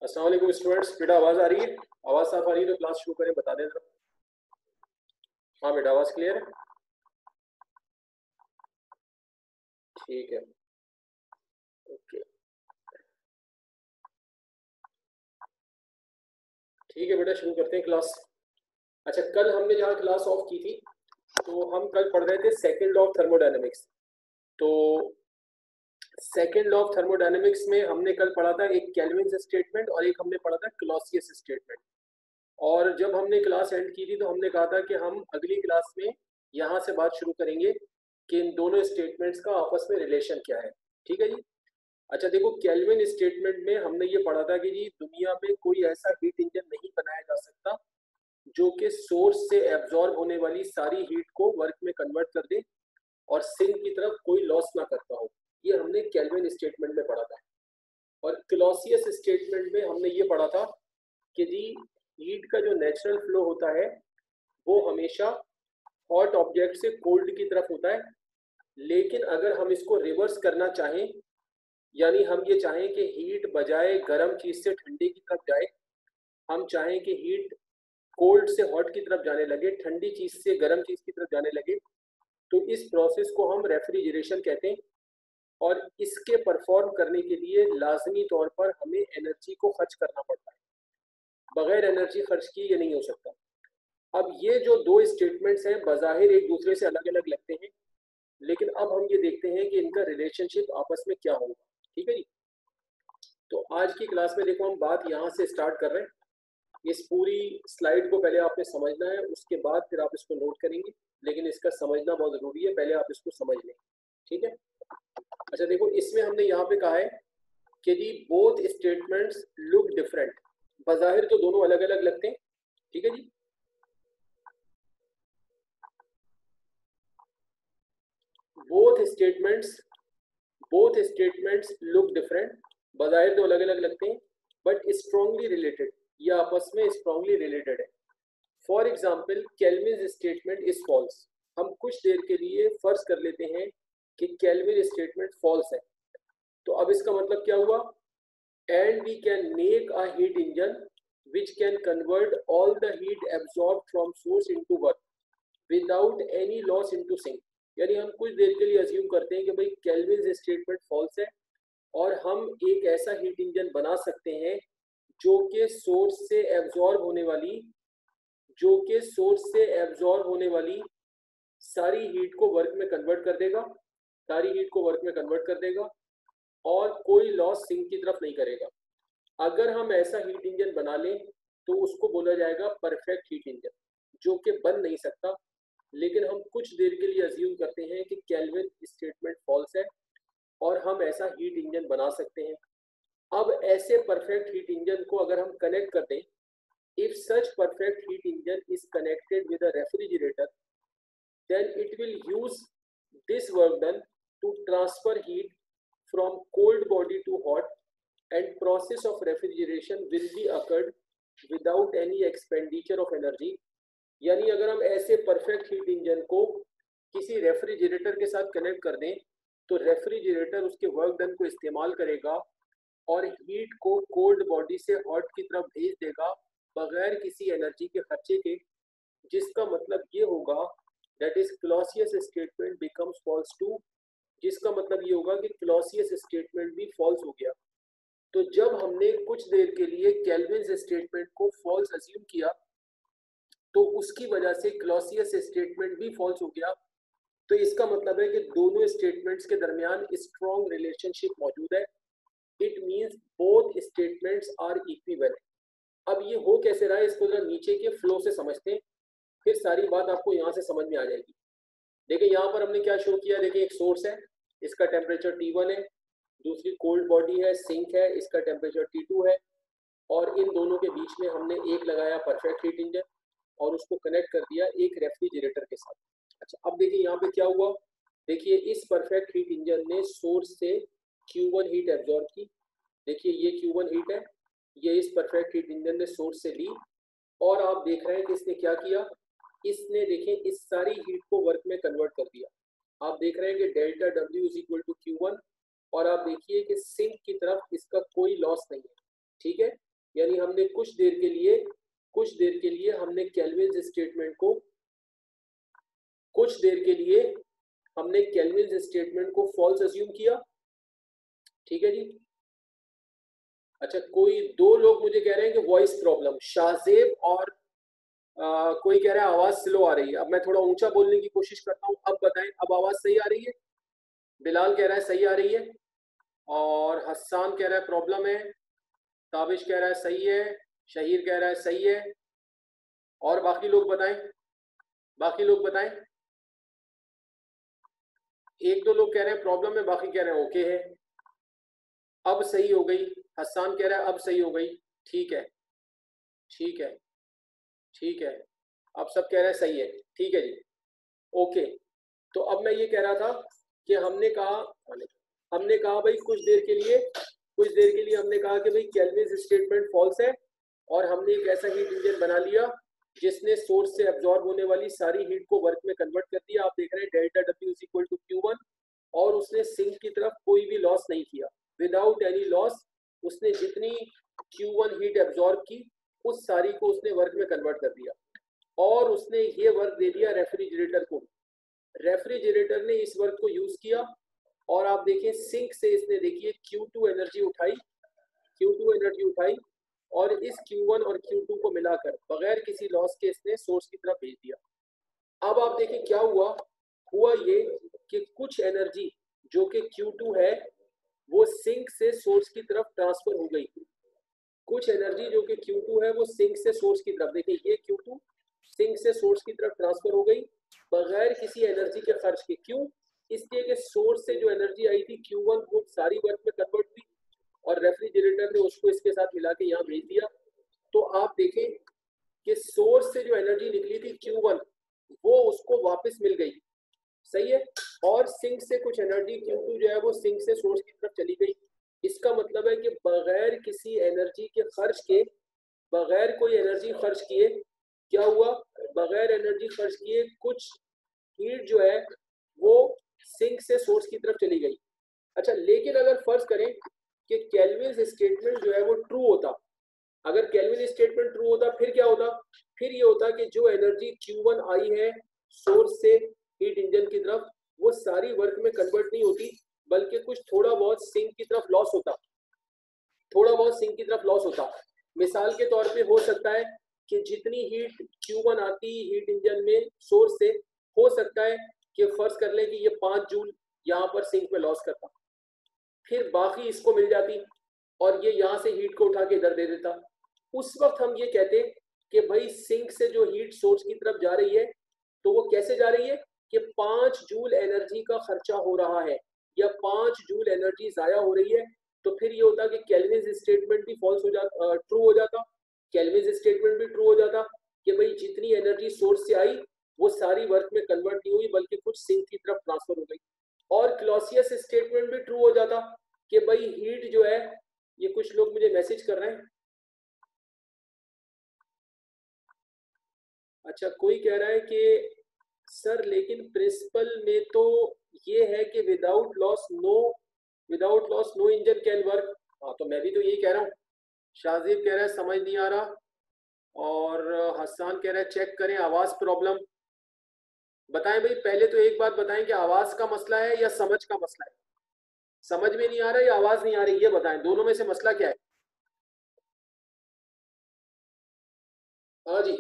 अस्सलाम वालेकुम स्टूडेंट्स। बेटा आवाज आ रही है? आवाज साफ आ रही है तो क्लास शुरू करें, बता दें जरा। हाँ बेटा, आवाज क्लियर है? ठीक है, ओके, ठीक है बेटा, शुरू करते हैं क्लास। अच्छा, कल हमने जहाँ क्लास ऑफ की थी तो हम कल पढ़ रहे थे सेकंड लॉ ऑफ थर्मोडायनेमिक्स। तो सेकंड लॉ ऑफ थर्मोडायनेमिक्स में हमने कल पढ़ा था एक केल्विन स्टेटमेंट और एक हमने पढ़ा था क्लॉसियस स्टेटमेंट। और जब हमने क्लास एंड की थी तो हमने कहा था कि हम अगली क्लास में यहाँ से बात शुरू करेंगे कि इन दोनों स्टेटमेंट्स का आपस में रिलेशन क्या है। ठीक है जी। अच्छा देखो, केल्विन स्टेटमेंट में हमने ये पढ़ा था कि जी दुनिया में कोई ऐसा हीट इंजन नहीं बनाया जा सकता जो कि सोर्स से एब्जॉर्ब होने वाली सारी हीट को वर्क में कन्वर्ट कर दे और सिंक की तरफ कोई लॉस ना करता हो। ये हमने केल्विन स्टेटमेंट में पढ़ा था। और क्लॉसियस स्टेटमेंट में हमने ये पढ़ा था कि जी हीट का जो नेचुरल फ्लो होता है वो हमेशा हॉट ऑब्जेक्ट से कोल्ड की तरफ होता है, लेकिन अगर हम इसको रिवर्स करना चाहें, यानी हम ये चाहें कि हीट बजाय गर्म चीज से ठंडी की तरफ जाए, हम चाहें कि हीट कोल्ड से हॉट की तरफ जाने लगे, ठंडी चीज से गर्म चीज की तरफ जाने लगे, तो इस प्रोसेस को हम रेफ्रिजरेशन कहते हैं। और इसके परफॉर्म करने के लिए लाजमी तौर पर हमें एनर्जी को खर्च करना पड़ता है, बगैर एनर्जी खर्च किए ये नहीं हो सकता। अब ये जो दो स्टेटमेंट्स हैं बज़ाहिर एक दूसरे से अलग अलग लगते हैं, लेकिन अब हम ये देखते हैं कि इनका रिलेशनशिप आपस में क्या होगा। ठीक है जी। तो आज की क्लास में देखो हम बात यहाँ से स्टार्ट कर रहे हैं। इस पूरी स्लाइड को पहले आपने समझना है, उसके बाद फिर आप इसको नोट करेंगे, लेकिन इसका समझना बहुत ज़रूरी है, पहले आप इसको समझ लें। ठीक है। अच्छा देखो, इसमें हमने यहाँ पे कहा है कि जी बोथ स्टेटमेंट्स लुक डिफरेंट। बज़ाहिर तो दोनों अलग अलग लगते हैं। ठीक है जी। Both statements look different. बज़ाहिर तो अलग अलग लगते हैं बट स्ट्रांगली रिलेटेड, ये आपस में स्ट्रांगली रिलेटेड है। For example, Kelvin statement is false. हम कुछ देर के लिए फर्ज कर लेते हैं कि केल्विन स्टेटमेंट फॉल्स है। तो अब इसका मतलब क्या हुआ? And we can make a heat engine which can convert all the heat absorbed from source into work without any loss into sink। यानी हम कुछ देर के लिए अज्यूम करते हैं कि भाई केल्विन स्टेटमेंट फॉल्स है और हम एक ऐसा हीट इंजन बना सकते हैं जो कि सोर्स से एब्जॉर्ब होने वाली सारी हीट को वर्क में कन्वर्ट कर देगा और कोई लॉस सिंक की तरफ नहीं करेगा। अगर हम ऐसा हीट इंजन बना लें तो उसको बोला जाएगा परफेक्ट हीट इंजन, जो कि बन नहीं सकता, लेकिन हम कुछ देर के लिए अज्यूम करते हैं कि केल्विन स्टेटमेंट फॉल्स है और हम ऐसा हीट इंजन बना सकते हैं। अब ऐसे परफेक्ट हीट इंजन को अगर हम कनेक्ट कर दें, if such perfect heat engine is connected with a refrigerator, then it will use this work done to transfer heat from cold body to hot, and process of refrigeration will be occurred without any expenditure of energy। यानी अगर हम ऐसे perfect heat engine को किसी refrigerator के साथ connect कर दें तो रेफ्रिजरेटर उसके वर्क डन को इस्तेमाल करेगा और हीट को कोल्ड बॉडी से हॉट की तरफ भेज देगा बगैर किसी एनर्जी के खर्चे के, जिसका मतलब ये होगा that is Clausius statement becomes false too. जिसका मतलब ये होगा कि क्लॉसियस स्टेटमेंट भी फॉल्स हो गया। तो जब हमने कुछ देर के लिए केल्विन स्टेटमेंट को फॉल्स अज्यूम किया तो उसकी वजह से क्लॉसियस स्टेटमेंट भी फॉल्स हो गया। तो इसका मतलब है कि दोनों स्टेटमेंट्स के दरमियान स्ट्रॉन्ग रिलेशनशिप मौजूद है। It means both statements are equivalent. अब ये हो कैसे रहा है, इसको जरा नीचे के फ्लो से समझते हैं, फिर सारी बात आपको यहाँ से समझ में आ जाएगी। देखिए यहाँ पर हमने क्या शो किया, देखिए एक सोर्स है, इसका टेम्परेचर T1 है, दूसरी कोल्ड बॉडी है, सिंक है, इसका टेम्परेचर T2 है, और इन दोनों के बीच में हमने एक लगाया परफेक्ट हीट इंजन और उसको कनेक्ट कर दिया एक रेफ्रिजरेटर के साथ। अच्छा अब देखिए यहाँ पे क्या हुआ, देखिए इस परफेक्ट हीट इंजन ने सोर्स से Q1 हीट एब्जॉर्ब की। देखिए ये Q1 हीट है, ये इस परफेक्ट हीट इंजन ने सोर्स से ली और आप देख रहे हैं कि इसने क्या किया, इसने देखिए इस सारी हीट को वर्क में कन्वर्ट कर दिया। आप देख रहे हैं कि delta W is equal to Q1 और आप देखिए कि सिंक की तरफ इसका कोई लॉस नहीं है। ठीक है, यानी हमने कुछ देर के लिए हमने केल्विन स्टेटमेंट को फॉल्स अज्यूम किया। ठीक है जी। अच्छा, कोई दो लोग मुझे कह रहे हैं कि वॉइस प्रॉब्लम, शाहजेब और कोई कह रहा है आवाज स्लो आ रही है। अब मैं थोड़ा ऊंचा बोलने की कोशिश करता हूँ। अब बताएं, अब आवाज सही आ रही है? बिलाल कह रहा है सही आ रही है, और हस्सान कह रहा है प्रॉब्लम है, ताबिश कह रहा है सही है, शहीर कह रहा है सही है, और बाकी लोग बताएं। एक दो लोग कह रहे हैं प्रॉब्लम है, बाकी कह रहे हैं ओके है। अब सही हो गई, हस्सान कह रहा है अब सही हो गई। ठीक है, अब सब कह रहे हैं सही है। ठीक है जी, ओके। तो अब मैं ये कह रहा था कि हमने कहा भाई कुछ देर के लिए हमने कहा कि भाई केल्विन स्टेटमेंट फॉल्स है, और हमने एक ऐसा हीट इंजन बना लिया जिसने सोर्स से एब्जॉर्ब होने वाली सारी हीट को वर्क में कन्वर्ट कर दिया। आप देख रहे हैं delta W is equal to Q1, और उसने सिंक की तरफ कोई भी लॉस नहीं किया, विदाउट एनी लॉस। उसने जितनी Q1 हीट एब्जॉर्ब की उस सारी को उसने वर्क में कन्वर्ट कर दिया, और उसने ये वर्क दे दिया रेफ्रिजरेटर को। रेफ्रिजरेटर ने इस वर्क को यूज किया, और आप देखिए सिंक से इसने देखिए Q2 एनर्जी उठाई, और इस Q1 और Q2 को मिलाकर बगैर किसी लॉस के इसने सोर्स की तरफ भेज दिया। अब आप देखिए क्या हुआ ये कि कुछ एनर्जी जो कि Q2 है वो सिंक से सोर्स की तरफ ट्रांसफर हो गई। कुछ एनर्जी जो कि Q2 है वो सिंक से सोर्स की तरफ, देखिए ये Q2 सिंक से सोर्स की तरफ ट्रांसफर हो गई बगैर किसी एनर्जी के खर्च के। क्यों? इसलिए कि सोर्स से जो एनर्जी आई थी Q1 वो सारी वर्क में कन्वर्ट हुई, और रेफ्रिजरेटर ने उसको इसके साथ मिला के यहाँ भेज दिया। तो आप देखें कि सोर्स से जो एनर्जी निकली थी Q1 वो उसको वापस मिल गई, सही है, और सिंक से कुछ एनर्जी Q2 जो है वो सिंक से सोर्स की तरफ चली गई। इसका मतलब है कि बगैर किसी एनर्जी के खर्च के, बगैर कोई एनर्जी खर्च किए क्या हुआ, बगैर एनर्जी खर्च किए कुछ हीट जो है वो सिंक से सोर्स की तरफ चली गई। अच्छा, लेकिन अगर फर्ज करें कि केल्विन स्टेटमेंट जो है वो ट्रू होता, अगर केल्विन स्टेटमेंट ट्रू होता फिर क्या होता? फिर ये होता कि जो एनर्जी Q1 आई है सोर्स से हीट इंजन की तरफ वो सारी वर्क में कन्वर्ट नहीं होती, बल्कि कुछ थोड़ा बहुत सिंक की तरफ लॉस होता। मिसाल के तौर पे हो सकता है कि जितनी हीट Q1 आती हीट इंजन में सोर्स से, हो सकता है कि फर्ज कर लें कि ये 5 जूल यहाँ पर सिंक में लॉस करता, फिर बाकी इसको मिल जाती, और ये यहाँ से हीट को उठा के इधर दे देता। उस वक्त हम ये कहते कि भाई सिंक से जो हीट सोर्स की तरफ जा रही है तो वो कैसे जा रही है कि 5 जूल एनर्जी का खर्चा हो रहा है, या 5 जूल एनर्जी जाया हो रही है। तो फिर ये होता कि केल्विन स्टेटमेंट भी फॉल्स हो जाता, ट्रू हो जाता। केल्विन स्टेटमेंट भी ट्रू हो जाता कि भाई जितनी एनर्जी सोर्स से आई वो सारी वर्क में कन्वर्ट नहीं हुई, बल्कि कुछ सिंक की तरफ ट्रांसफर हो गई। और क्लॉसियस स्टेटमेंट भी ट्रू हो जाता कि भाई हीट जो है, ये कुछ लोग मुझे मैसेज कर रहे हैं। अच्छा, कोई कह रहा है कि सर लेकिन प्रिंसिपल में तो ये है कि without loss no engine can work. हाँ, तो मैं भी तो यही कह रहा हूँ। शाहजीब कह रहा है समझ नहीं आ रहा, और हसन कह रहा है चेक करें आवाज प्रॉब्लम। बताएं भाई, पहले तो एक बात बताएं कि आवाज का मसला है या समझ का मसला है? समझ में नहीं आ रहा या आवाज नहीं आ रही, ये बताएं, दोनों में से मसला क्या है? हाँ जी,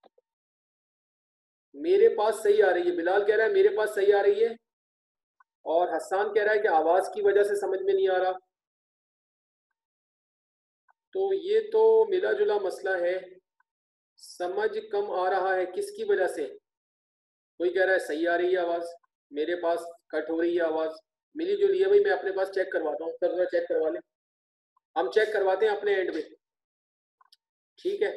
मेरे पास सही आ रही है। बिलाल कह रहा है मेरे पास सही आ रही है, और हसन कह रहा है कि आवाज की वजह से समझ में नहीं आ रहा। तो ये तो मिला जुला मसला है। समझ कम आ रहा है किसकी वजह से? कोई कह रहा है सही आ रही है आवाज, मेरे पास कट हो रही है आवाज। मिली जुली है भाई, मैं अपने पास चेक करवाता हूँ, सर चेक करवा लें, हम चेक करवाते हैं अपने एंड में। ठीक है।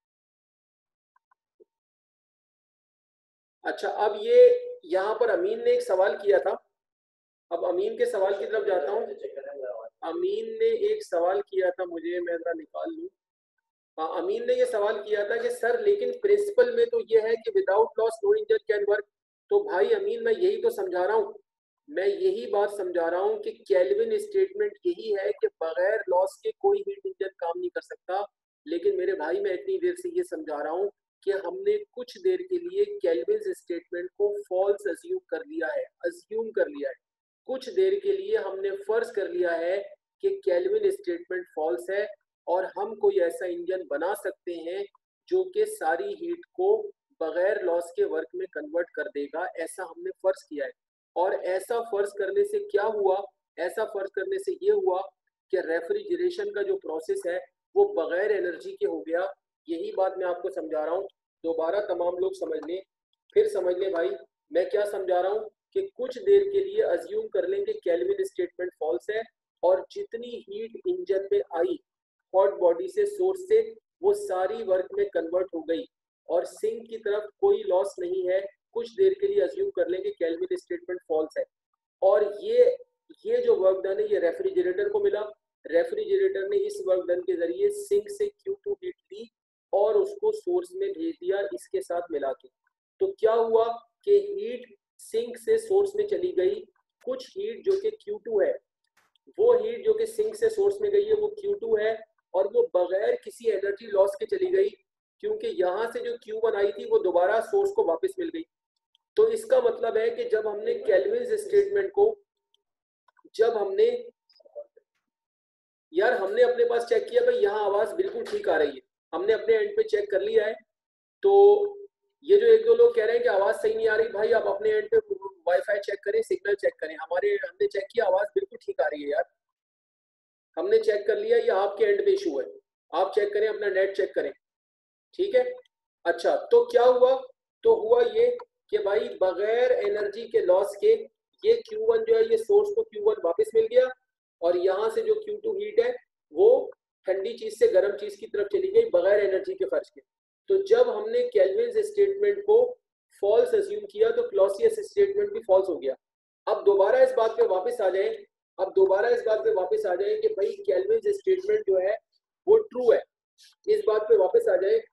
अच्छा, अब ये यहाँ पर अमीन ने एक सवाल किया था, अब अमीन के सवाल की तरफ जाता हूँ। अमीन ने एक सवाल किया था, मुझे मैं जरा निकाल लूँ। हाँ, अमीन ने ये सवाल किया था कि सर लेकिन प्रिंसिपल में तो ये है कि without loss no engine can work. तो भाई अमीन, मैं यही तो समझा रहा हूँ, मैं यही बात समझा रहा हूँ कि केल्विन स्टेटमेंट यही है कि बगैर लॉस के कोई हीट इंजन काम नहीं कर सकता। लेकिन मेरे भाई मैं इतनी देर से ये समझा रहा हूँ कि हमने कुछ देर के लिए केल्विन्स स्टेटमेंट को फॉल्स अज्यूम कर लिया है, अज्यूम कर लिया है। कुछ देर के लिए हमने फर्ज कर लिया है कि केल्विन स्टेटमेंट फॉल्स है और हम कोई ऐसा इंजन बना सकते हैं जो कि सारी हीट को बगैर लॉस के वर्क में कन्वर्ट कर देगा, ऐसा हमने फर्ज किया है। और ऐसा फर्ज करने से क्या हुआ, ऐसा फर्ज करने से ये हुआ कि रेफ्रिजरेशन का जो प्रोसेस है वो बगैर एनर्जी के हो गया। यही बात मैं आपको समझा रहा हूँ, दोबारा तमाम लोग समझ लें, फिर समझ लें भाई मैं क्या समझा रहा हूँ कि कुछ देर के लिए अज्यूम कर लें कि केल्विन स्टेटमेंट फॉल्स है और जितनी हीट इंजन में आई हॉट बॉडी से, सोर्स से, वो सारी वर्क में कन्वर्ट हो गई और सिंक की तरफ कोई लॉस नहीं है। कुछ देर के लिए अज्यूम कर लें कि केल्विन स्टेटमेंट फॉल्स है और ये जो वर्क डन है ये रेफ्रिजरेटर को मिला। रेफ्रिजरेटर ने इस वर्क डन के जरिए सिंक से Q2 हीट ली और उसको सोर्स में भेज दिया इसके साथ मिला के। तो क्या हुआ कि हीट सिंक से सोर्स में चली गई, कुछ हीट जो कि Q2 है, वो हीट जो कि सिंक से सोर्स में गई है वो Q2 है और वो बगैर किसी एनर्जी लॉस के चली गई, क्योंकि यहां से जो Q1 आई थी वो दोबारा सोर्स को वापस मिल गई। तो इसका मतलब है कि जब हमने केल्विन स्टेटमेंट को, जब हमने यार हमने अपने पास चेक किया भाई यहाँ आवाज बिल्कुल ठीक आ रही है, हमने अपने एंड पे चेक कर लिया है। तो ये जो एक दो लोग कह रहे हैं कि आवाज सही नहीं आ रही, भाई आप अपने एंड पे वाईफाई चेक करें, सिग्नल चेक करें, हमने चेक किया आवाज बिल्कुल ठीक आ रही है यार, हमने चेक कर लिया, ये आपके एंड पे इशू है, आप चेक करें, अपना नेट चेक करें, ठीक है। अच्छा तो क्या हुआ, तो हुआ ये कि भाई बगैर एनर्जी के लॉस के ये Q1 जो है ये सोर्स को Q1 वापस मिल गया और यहाँ से जो Q2 हीट है वो ठंडी चीज से गर्म चीज की तरफ चली गई बगैर एनर्जी के खर्च के। तो जब हमने केल्विन स्टेटमेंट को फॉल्स अज्यूम किया तो क्लॉसियस स्टेटमेंट भी फॉल्स हो गया। अब दोबारा इस बात पे वापस आ जाए, अब दोबारा इस बात पे वापस आ जाए कि भाई केल्विन स्टेटमेंट जो है वो ट्रू है, इस बात पे वापस आ जाए।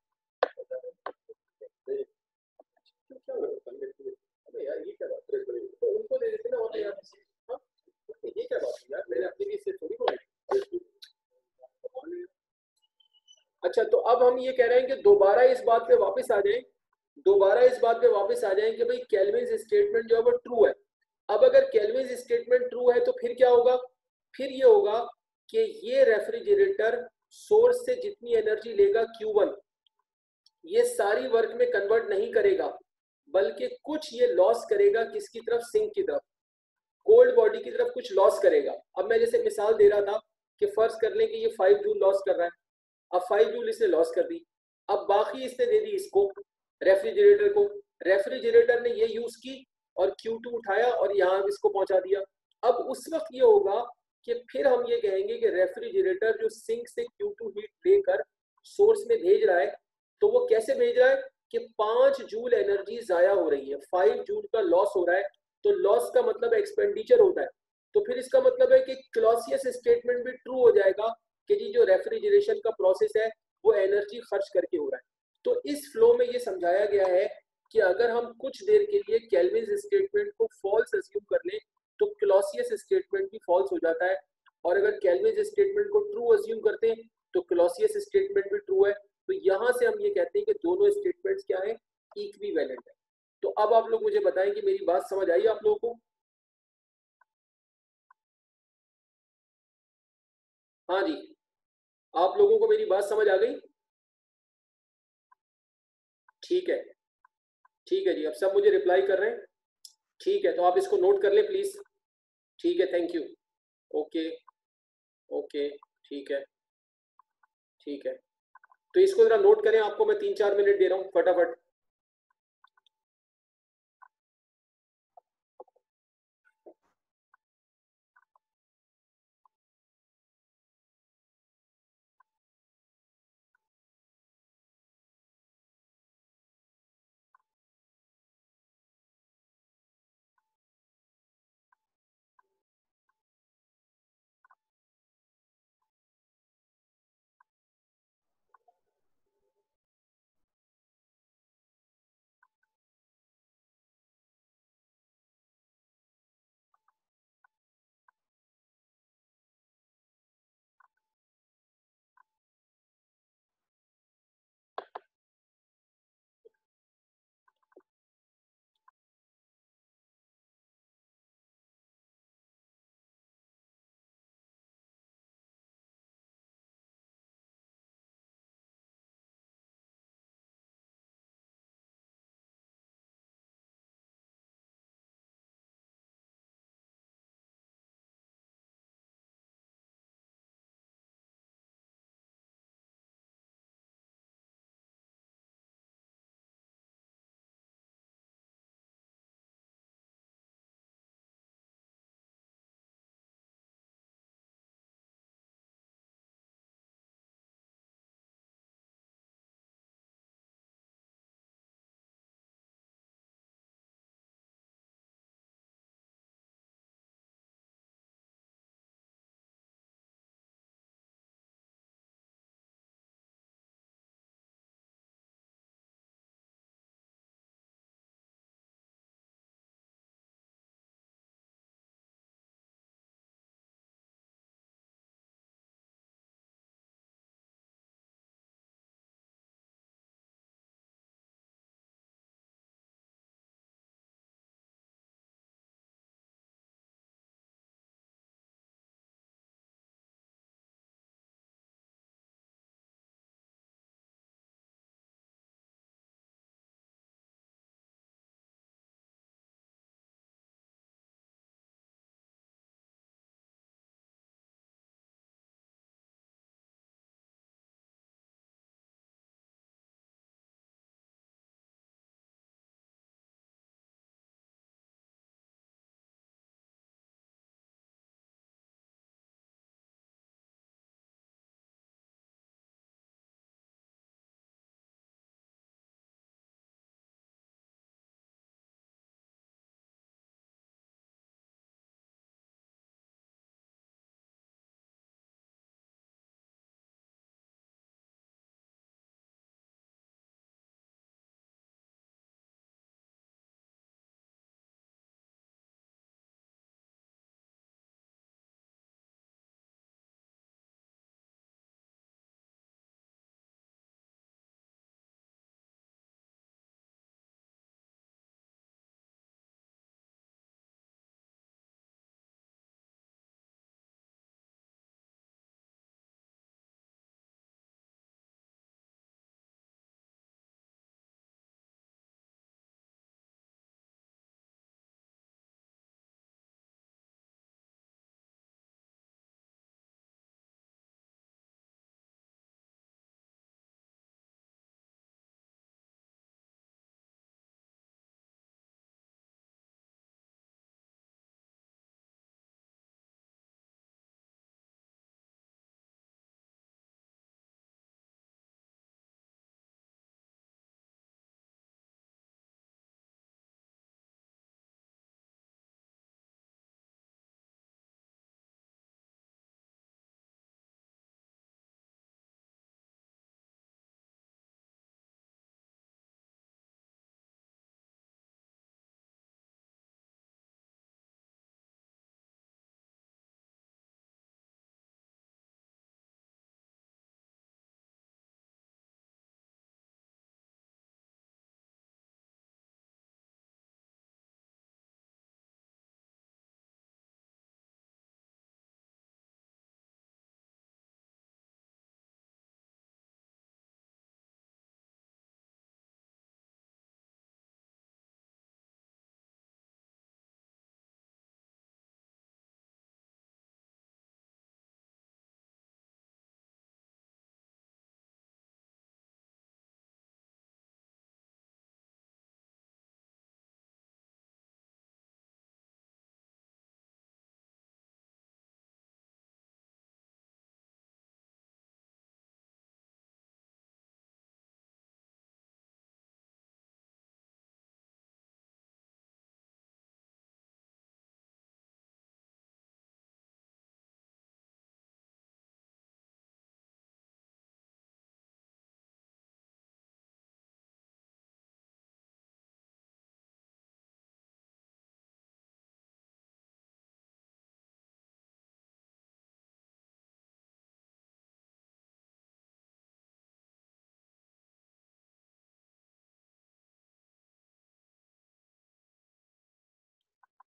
क्या हुआ अबे यार ये क्या बात है, तो उनको दे देते ना और यार, हाँ ये क्या बात है यार, मैंने अपने लिए से थोड़ी बोला। अच्छा तो अब हम ये कह रहे हैं कि दोबारा इस बात पे वापस आ जाएं, दोबारा इस बात पे वापस आ जाएं कि भाई केल्विन स्टेटमेंट जो है वो ट्रू है। अब अगर केल्विन स्टेटमेंट ट्रू है तो फिर क्या होगा, फिर ये होगा कि ये रेफ्रिजरेटर सोर्स से जितनी एनर्जी लेगा Q1 ये सारी वर्क में कन्वर्ट नहीं करेगा, बल्कि कुछ ये लॉस करेगा किसकी तरफ, सिंक की तरफ, कोल्ड बॉडी की तरफ कुछ लॉस करेगा। अब मैं जैसे मिसाल दे रहा था कि फर्ज कर लें कि ये 5 जूल लॉस कर रहा है, अब 5 जूल इसने लॉस कर दी, अब बाकी इसने दे दी इसको रेफ्रिजरेटर को, रेफ्रिजरेटर ने ये यूज की और Q2 उठाया और यहाँ इसको पहुंचा दिया। अब उस वक्त ये होगा कि फिर हम ये कहेंगे कि रेफ्रिजरेटर जो सिंक से Q2 हीट लेकर सोर्स में भेज रहा है, तो वो कैसे भेज रहा है कि 5 जूल एनर्जी जाया हो रही है, 5 जूल का लॉस हो रहा है। तो लॉस का मतलब एक्सपेंडिचर होता है, तो फिर इसका मतलब है कि क्लॉसियस स्टेटमेंट भी ट्रू हो जाएगा कि जी जो रेफ्रिजरेशन का प्रोसेस है वो एनर्जी खर्च करके हो रहा है। तो इस फ्लो में ये समझाया गया है कि अगर हम कुछ देर के लिए केल्विन स्टेटमेंट को फॉल्स अज्यूम कर लें तो क्लॉसियस स्टेटमेंट भी फॉल्स हो जाता है, और अगर केल्विन स्टेटमेंट को ट्रू अज्यूम करते हैं तो क्लॉसियस स्टेटमेंट भी ट्रू है। तो यहां से हम ये कहते हैं कि दोनों स्टेटमेंट्स क्या है, इक्विवेलेंट है। तो अब आप लोग मुझे बताएं कि मेरी बात समझ आई आप लोगों को। हाँ जी, आप लोगों को मेरी बात समझ आ गई, ठीक है, ठीक है जी, अब सब मुझे रिप्लाई कर रहे हैं, ठीक है, तो आप इसको नोट कर लें प्लीज, ठीक है, थैंक यू, ओके, ओके, ठीक है, ठीक है, तो इसको जरा नोट करें, आपको मैं 3-4 मिनट दे रहा हूँ फटाफट।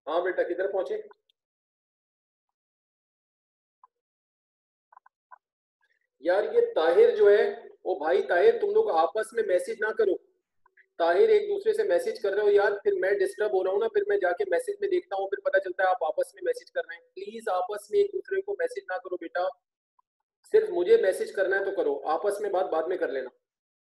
हाँ बेटा किधर पहुंचे? यार ये ताहिर जो है, ओ भाई ताहिर तुम लोग आपस में मैसेज ना करो। ताहिर एक दूसरे से मैसेज कर रहे हो यार, फिर मैं डिस्टर्ब हो रहा हूँ ना, फिर मैं जाके मैसेज में देखता हूँ, फिर पता चलता है आप आपस में मैसेज कर रहे हैं। प्लीज आपस में एक दूसरे को मैसेज ना करो बेटा। सिर्फ मुझे मैसेज करना है तो करो, आपस में बात बाद में कर लेना।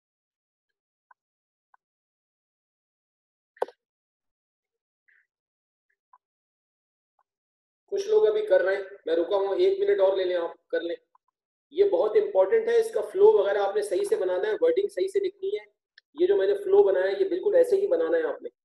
कुछ लोग अभी कर रहे हैं, मैं रुका हूँ, 1 मिनट और ले लें, आप कर लें। ये बहुत इंपॉर्टेंट है, इसका फ्लो वगैरह आपने सही से बनाना है, वर्डिंग सही से लिखनी है। ये जो मैंने फ्लो बनाया है ये बिल्कुल ऐसे ही बनाना है आपने।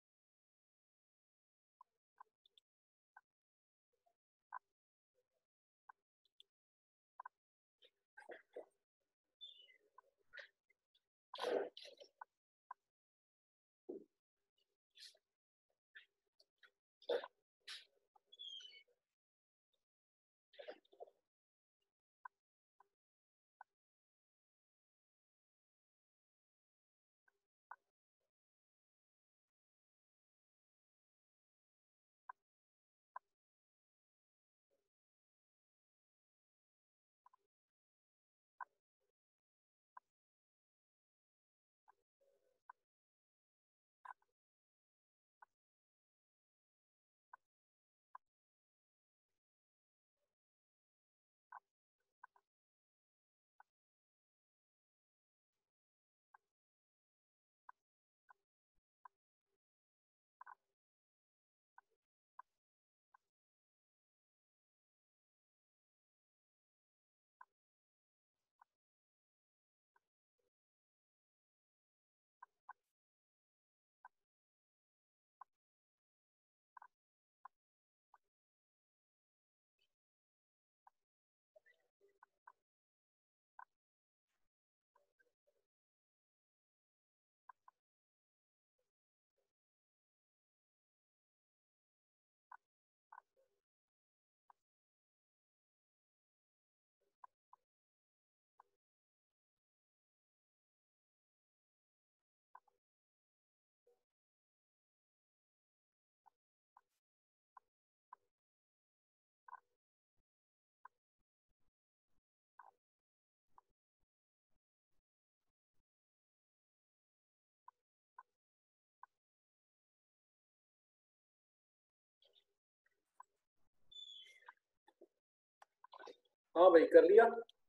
हाँ भाई कर लिया।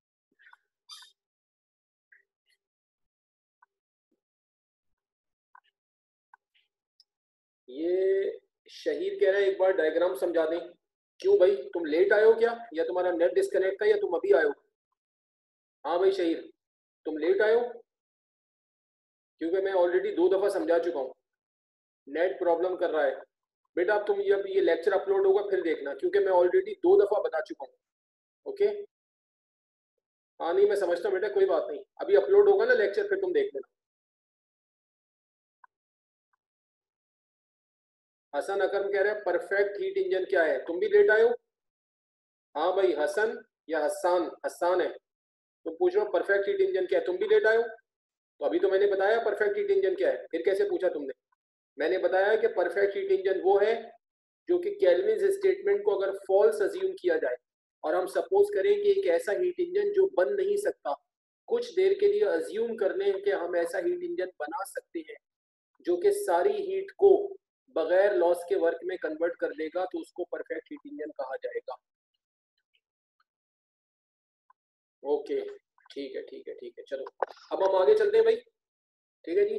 ये शहीद कह रहा है एक बार डायग्राम समझा दें। क्यों भाई तुम लेट आए हो क्या, या तुम्हारा नेट डिस्कनेक्ट था, या तुम अभी आए हो? हाँ भाई शहीद, तुम लेट आए हो? क्योंकि मैं ऑलरेडी 2 दफा समझा चुका हूँ, नेट प्रॉब्लम कर रहा है। बेटा अब तुम जब ये लेक्चर अपलोड होगा फिर देखना, क्योंकि मैं ऑलरेडी 2 दफा बता चुका हूँ। ओके। हाँ नहीं मैं समझता हूँ बेटा, कोई बात नहीं, अभी अपलोड होगा ना लेक्चर फिर तुम देख लेना। हसन अकरम कह रहे हैं परफेक्ट हीट इंजन क्या है, तुम भी लेट आए हो? हाँ भाई हसन या हसान, हसान है। तुम पूछ रहे हो परफेक्ट हीट इंजन क्या है, तुम भी लेट आए हो? तो अभी तो मैंने बताया परफेक्ट हीट इंजन क्या है, फिर कैसे पूछा तुमने? मैंने बताया कि परफेक्ट हीट इंजन वो है जो कि केल्विन स्टेटमेंट को अगर फॉल्स अज्यूम किया जाए और हम सपोज करें कि एक ऐसा हीट इंजन जो बन नहीं सकता, कुछ देर के लिए अज्यूम कर लें कि हम ऐसा हीट इंजन बना सकते हैं जो कि सारी हीट को बगैर लॉस के वर्क में कन्वर्ट कर देगा, तो उसको परफेक्ट हीट इंजन कहा जाएगा। ओके ठीक है ठीक है ठीक है, चलो अब हम आगे चलते हैं भाई। ठीक है जी।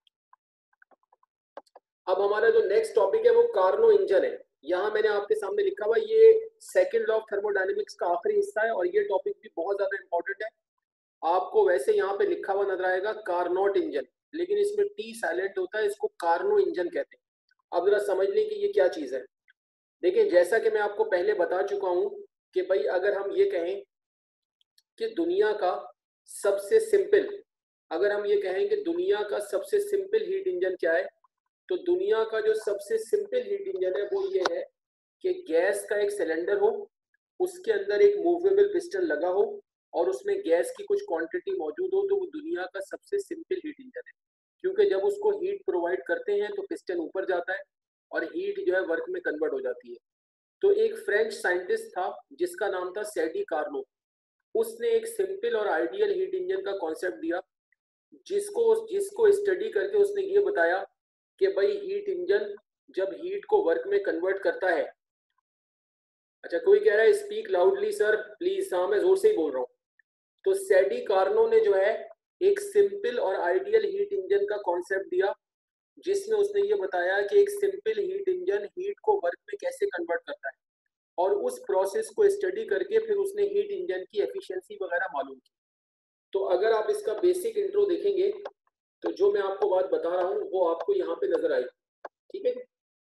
अब हमारा जो नेक्स्ट टॉपिक है वो कार्नो इंजन है। यहाँ मैंने आपके सामने लिखा हुआ, ये सेकंड लॉ ऑफ थर्मोडायनेमिक्स का आखिरी हिस्सा है और ये टॉपिक भी बहुत ज्यादा इंपॉर्टेंट है। आपको वैसे यहाँ पे लिखा हुआ नजर आएगा कार्नोट इंजन, लेकिन इसमें टी साइलेंट होता है, इसको कार्नो इंजन कहते हैं। अब जरा समझ लें कि ये क्या चीज है। देखिए जैसा कि मैं आपको पहले बता चुका हूं कि भाई अगर हम ये कहें कि दुनिया का सबसे सिंपल, अगर हम ये कहें कि दुनिया का सबसे सिंपल हीट इंजन क्या है, तो दुनिया का जो सबसे सिंपल हीट इंजन है वो ये है कि गैस का एक सिलेंडर हो, उसके अंदर एक मूवेबल पिस्टन लगा हो और उसमें गैस की कुछ क्वांटिटी मौजूद हो, तो वो दुनिया का सबसे सिंपल हीट इंजन है। क्योंकि जब उसको हीट प्रोवाइड करते हैं तो पिस्टन ऊपर जाता है, और हीट जो है वर्क में कन्वर्ट हो जाती है। तो एक फ्रेंच साइंटिस्ट था जिसका नाम था सैडी कार्नो, उसने एक सिंपल और आइडियल हीट इंजन का कॉन्सेप्ट दिया, जिसको जिसको स्टडी करके उसने ये बताया कि भाई हीट इंजन जब हीट को वर्क में कन्वर्ट करता है। अच्छा, कोई कह रहा है स्पीक लाउडली सर प्लीज। हाँ, मैं जोर से ही बोल रहा हूँ। तो सैडी कार्नो ने जो है एक सिंपल और आइडियल हीट इंजन का कॉन्सेप्ट दिया, जिसमें उसने ये बताया कि एक सिंपल हीट इंजन हीट को वर्क में कैसे कन्वर्ट करता है, और उस प्रोसेस को स्टडी करके फिर उसने हीट इंजन की एफिशिएंसी वगैरह मालूम की। तो अगर आप इसका बेसिक इंट्रो देखेंगे तो जो मैं आपको बात बता रहा हूँ वो आपको यहाँ पे नजर आएगी। ठीक है,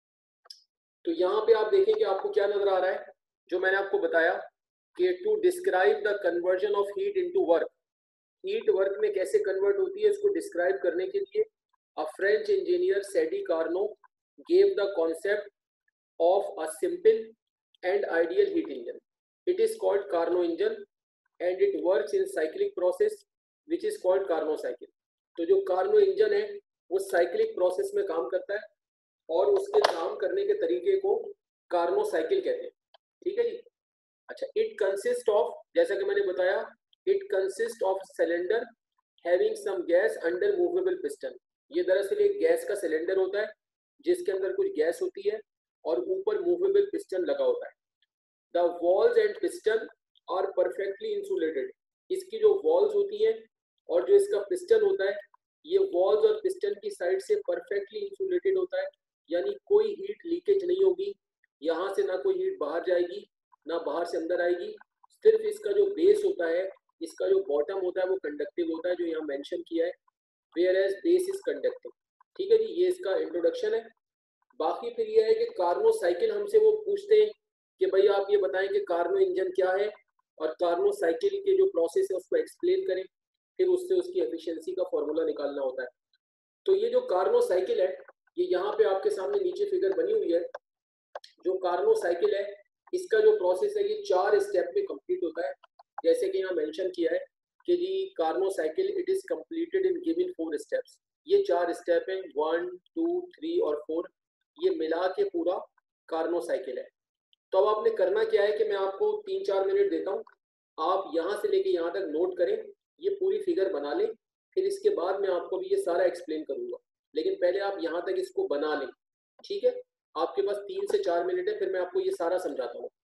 तो यहाँ पे आप देखेंगे आपको क्या नजर आ रहा है, जो मैंने आपको बताया कि to describe the conversion of heat into work, heat work में कैसे कन्वर्ट होती है इसको डिस्क्राइब करने के लिए a French engineer Sadi Carnot gave the concept of a simple and ideal heat engine. It is called Carnot engine and it works in cyclic process which is called Carnot cycle. तो जो Karnaugh engine है वो cyclic process में काम करता है और उसके काम करने के तरीके को कार्नो साइकिल कहते हैं। ठीक है जी। अच्छा, इट कंसिस्ट ऑफ, जैसा कि मैंने बताया, it consist of cylinder having some gas under movable piston. ये दरअसल एक गैस का सिलेंडर होता है जिसके अंदर कुछ गैस होती है और ऊपर मूवेबल पिस्टन लगा होता है। The walls and piston are perfectly insulated. इसकी जो वॉल्स होती हैं और जो इसका पिस्टन होता है, ये वॉल्स और पिस्टन की साइड से परफेक्टली इंसुलेटेड होता है, यानी कोई हीट लीकेज नहीं होगी, यहाँ से ना कोई हीट बाहर जाएगी ना बाहर से अंदर आएगी। सिर्फ इसका जो बेस होता है, इसका जो बॉटम होता है वो कंडक्टिव होता है, जो यहाँ मेंशन किया है, whereas base is conductive. ठीक है जी, ये इसका इंट्रोडक्शन है। बाकी फिर ये है कि कार्नो साइकिल हमसे वो पूछते हैं कि भाई आप ये बताएं कि कार्नो इंजन क्या है, और कार्नो साइकिल के जो प्रोसेस है उसको एक्सप्लेन करें, फिर उससे उसकी एफिशिएंसी का फॉर्मूला निकालना होता है। तो ये जो कार्नो साइकिल है, ये यहाँ पे आपके सामने नीचे फिगर बनी हुई है। जो कार्नो साइकिल है इसका जो प्रोसेस है ये 4 स्टेप में कंप्लीट होता है, जैसे कि यहाँ मेंशन किया है कि जी Carnot cycle it is completed in given 4 steps. ये 4 स्टेप हैं, 1 2 3 और 4, ये मिला के पूरा कार्नो साइकिल है। तो अब आपने करना क्या है कि मैं आपको 3-4 मिनट देता हूँ, आप यहाँ से लेके यहाँ तक नोट करें, ये पूरी फिगर बना लें, फिर इसके बाद मैं आपको भी ये सारा एक्सप्लेन करूंगा, लेकिन पहले आप यहाँ तक इसको बना लें। ठीक है, आपके पास 3 से 4 मिनट है, फिर मैं आपको ये सारा समझाता हूँ।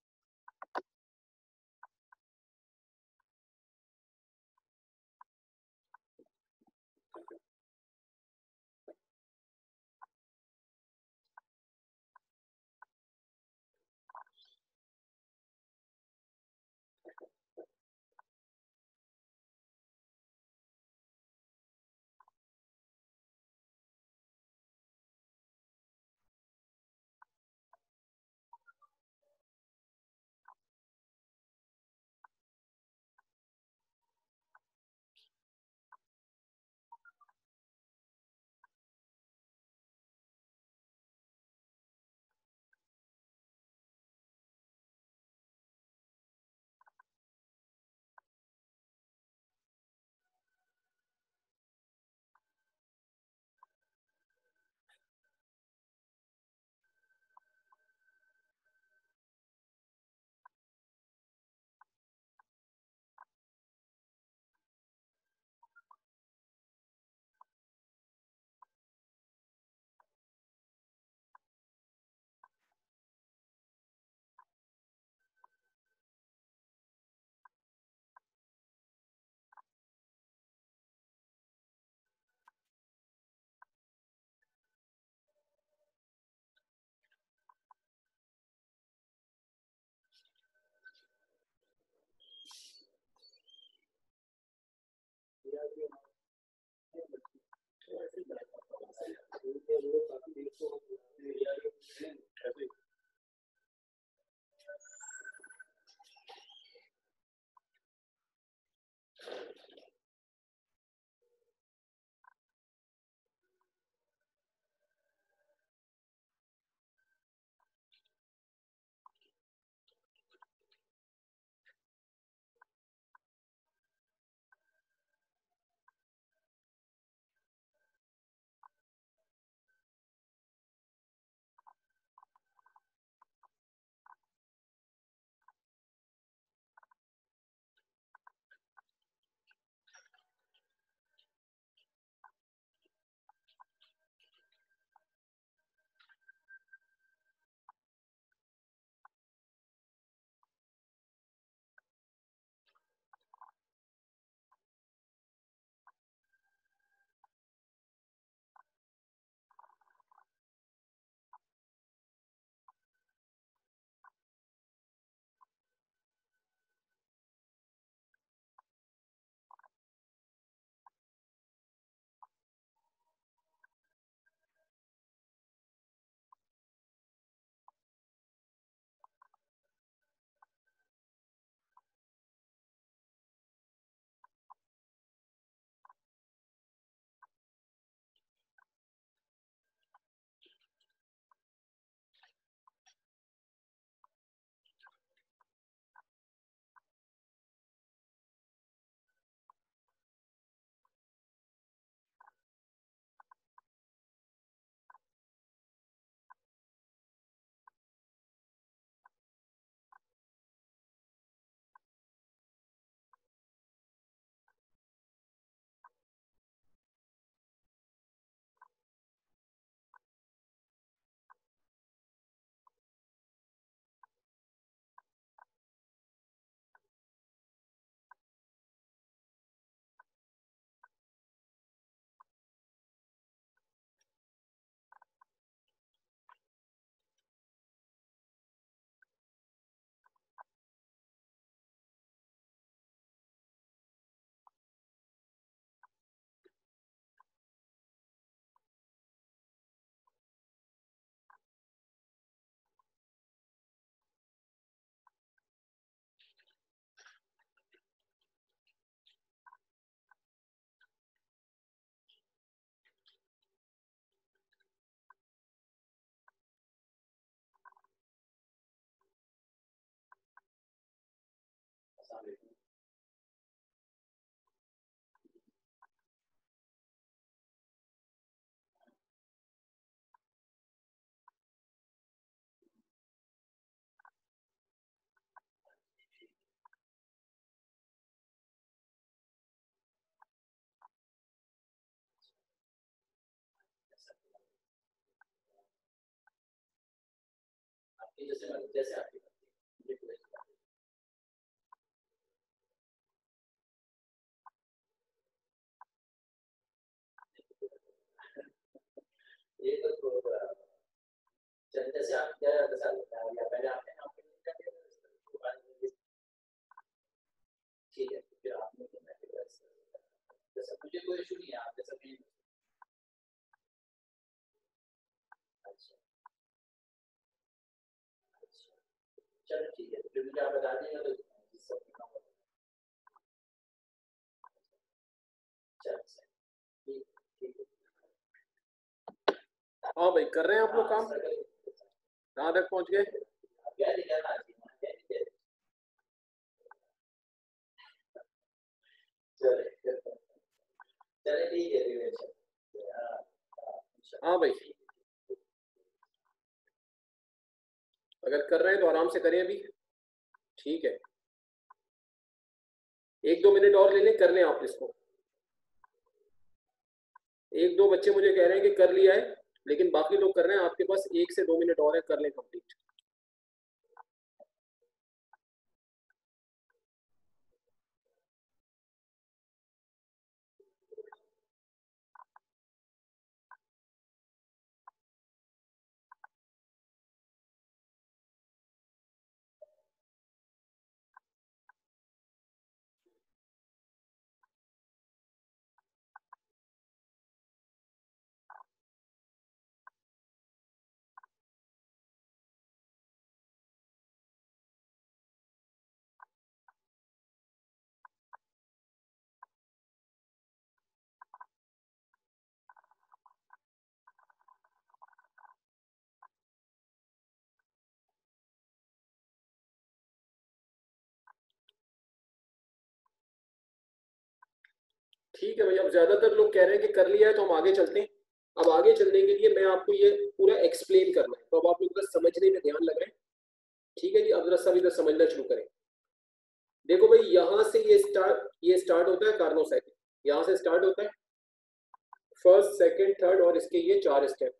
जैसे आपकी ये तो जैसे आप क्या या पहले आपने ठीक है फिर आपने जैसे मुझे कोई इशू नहीं है आप जैसा कहीं अच्छा चलो ठीक है फिर मुझे आप बता देंगे तो हाँ भाई कर रहे हैं आप लोग काम कहाँ तक पहुँच गए चले ठीक है हाँ भाई अगर कर रहे हैं तो आराम से करें अभी ठीक है 1-2 मिनट और ले लें कर लें आप इसको 1-2 बच्चे मुझे कह रहे हैं कि कर लिया है लेकिन बाकी लोग कर रहे हैं आपके पास 1 से 2 मिनट और है कर लें कंप्लीट ठीक है भाई अब ज्यादातर लोग कह रहे हैं कि कर लिया है तो हम आगे चलते हैं अब आगे चलने के लिए मैं आपको ये पूरा एक्सप्लेन करना है तो अब आप लोग बस समझने में ध्यान लगाएं ठीक है जी अब जरा इधर समझना शुरू करें देखो भाई यहाँ से ये स्टार्ट होता है कार्नोसाइकिल यहाँ से स्टार्ट होता है फर्स्ट सेकंड थर्ड और इसके ये 4 स्टेप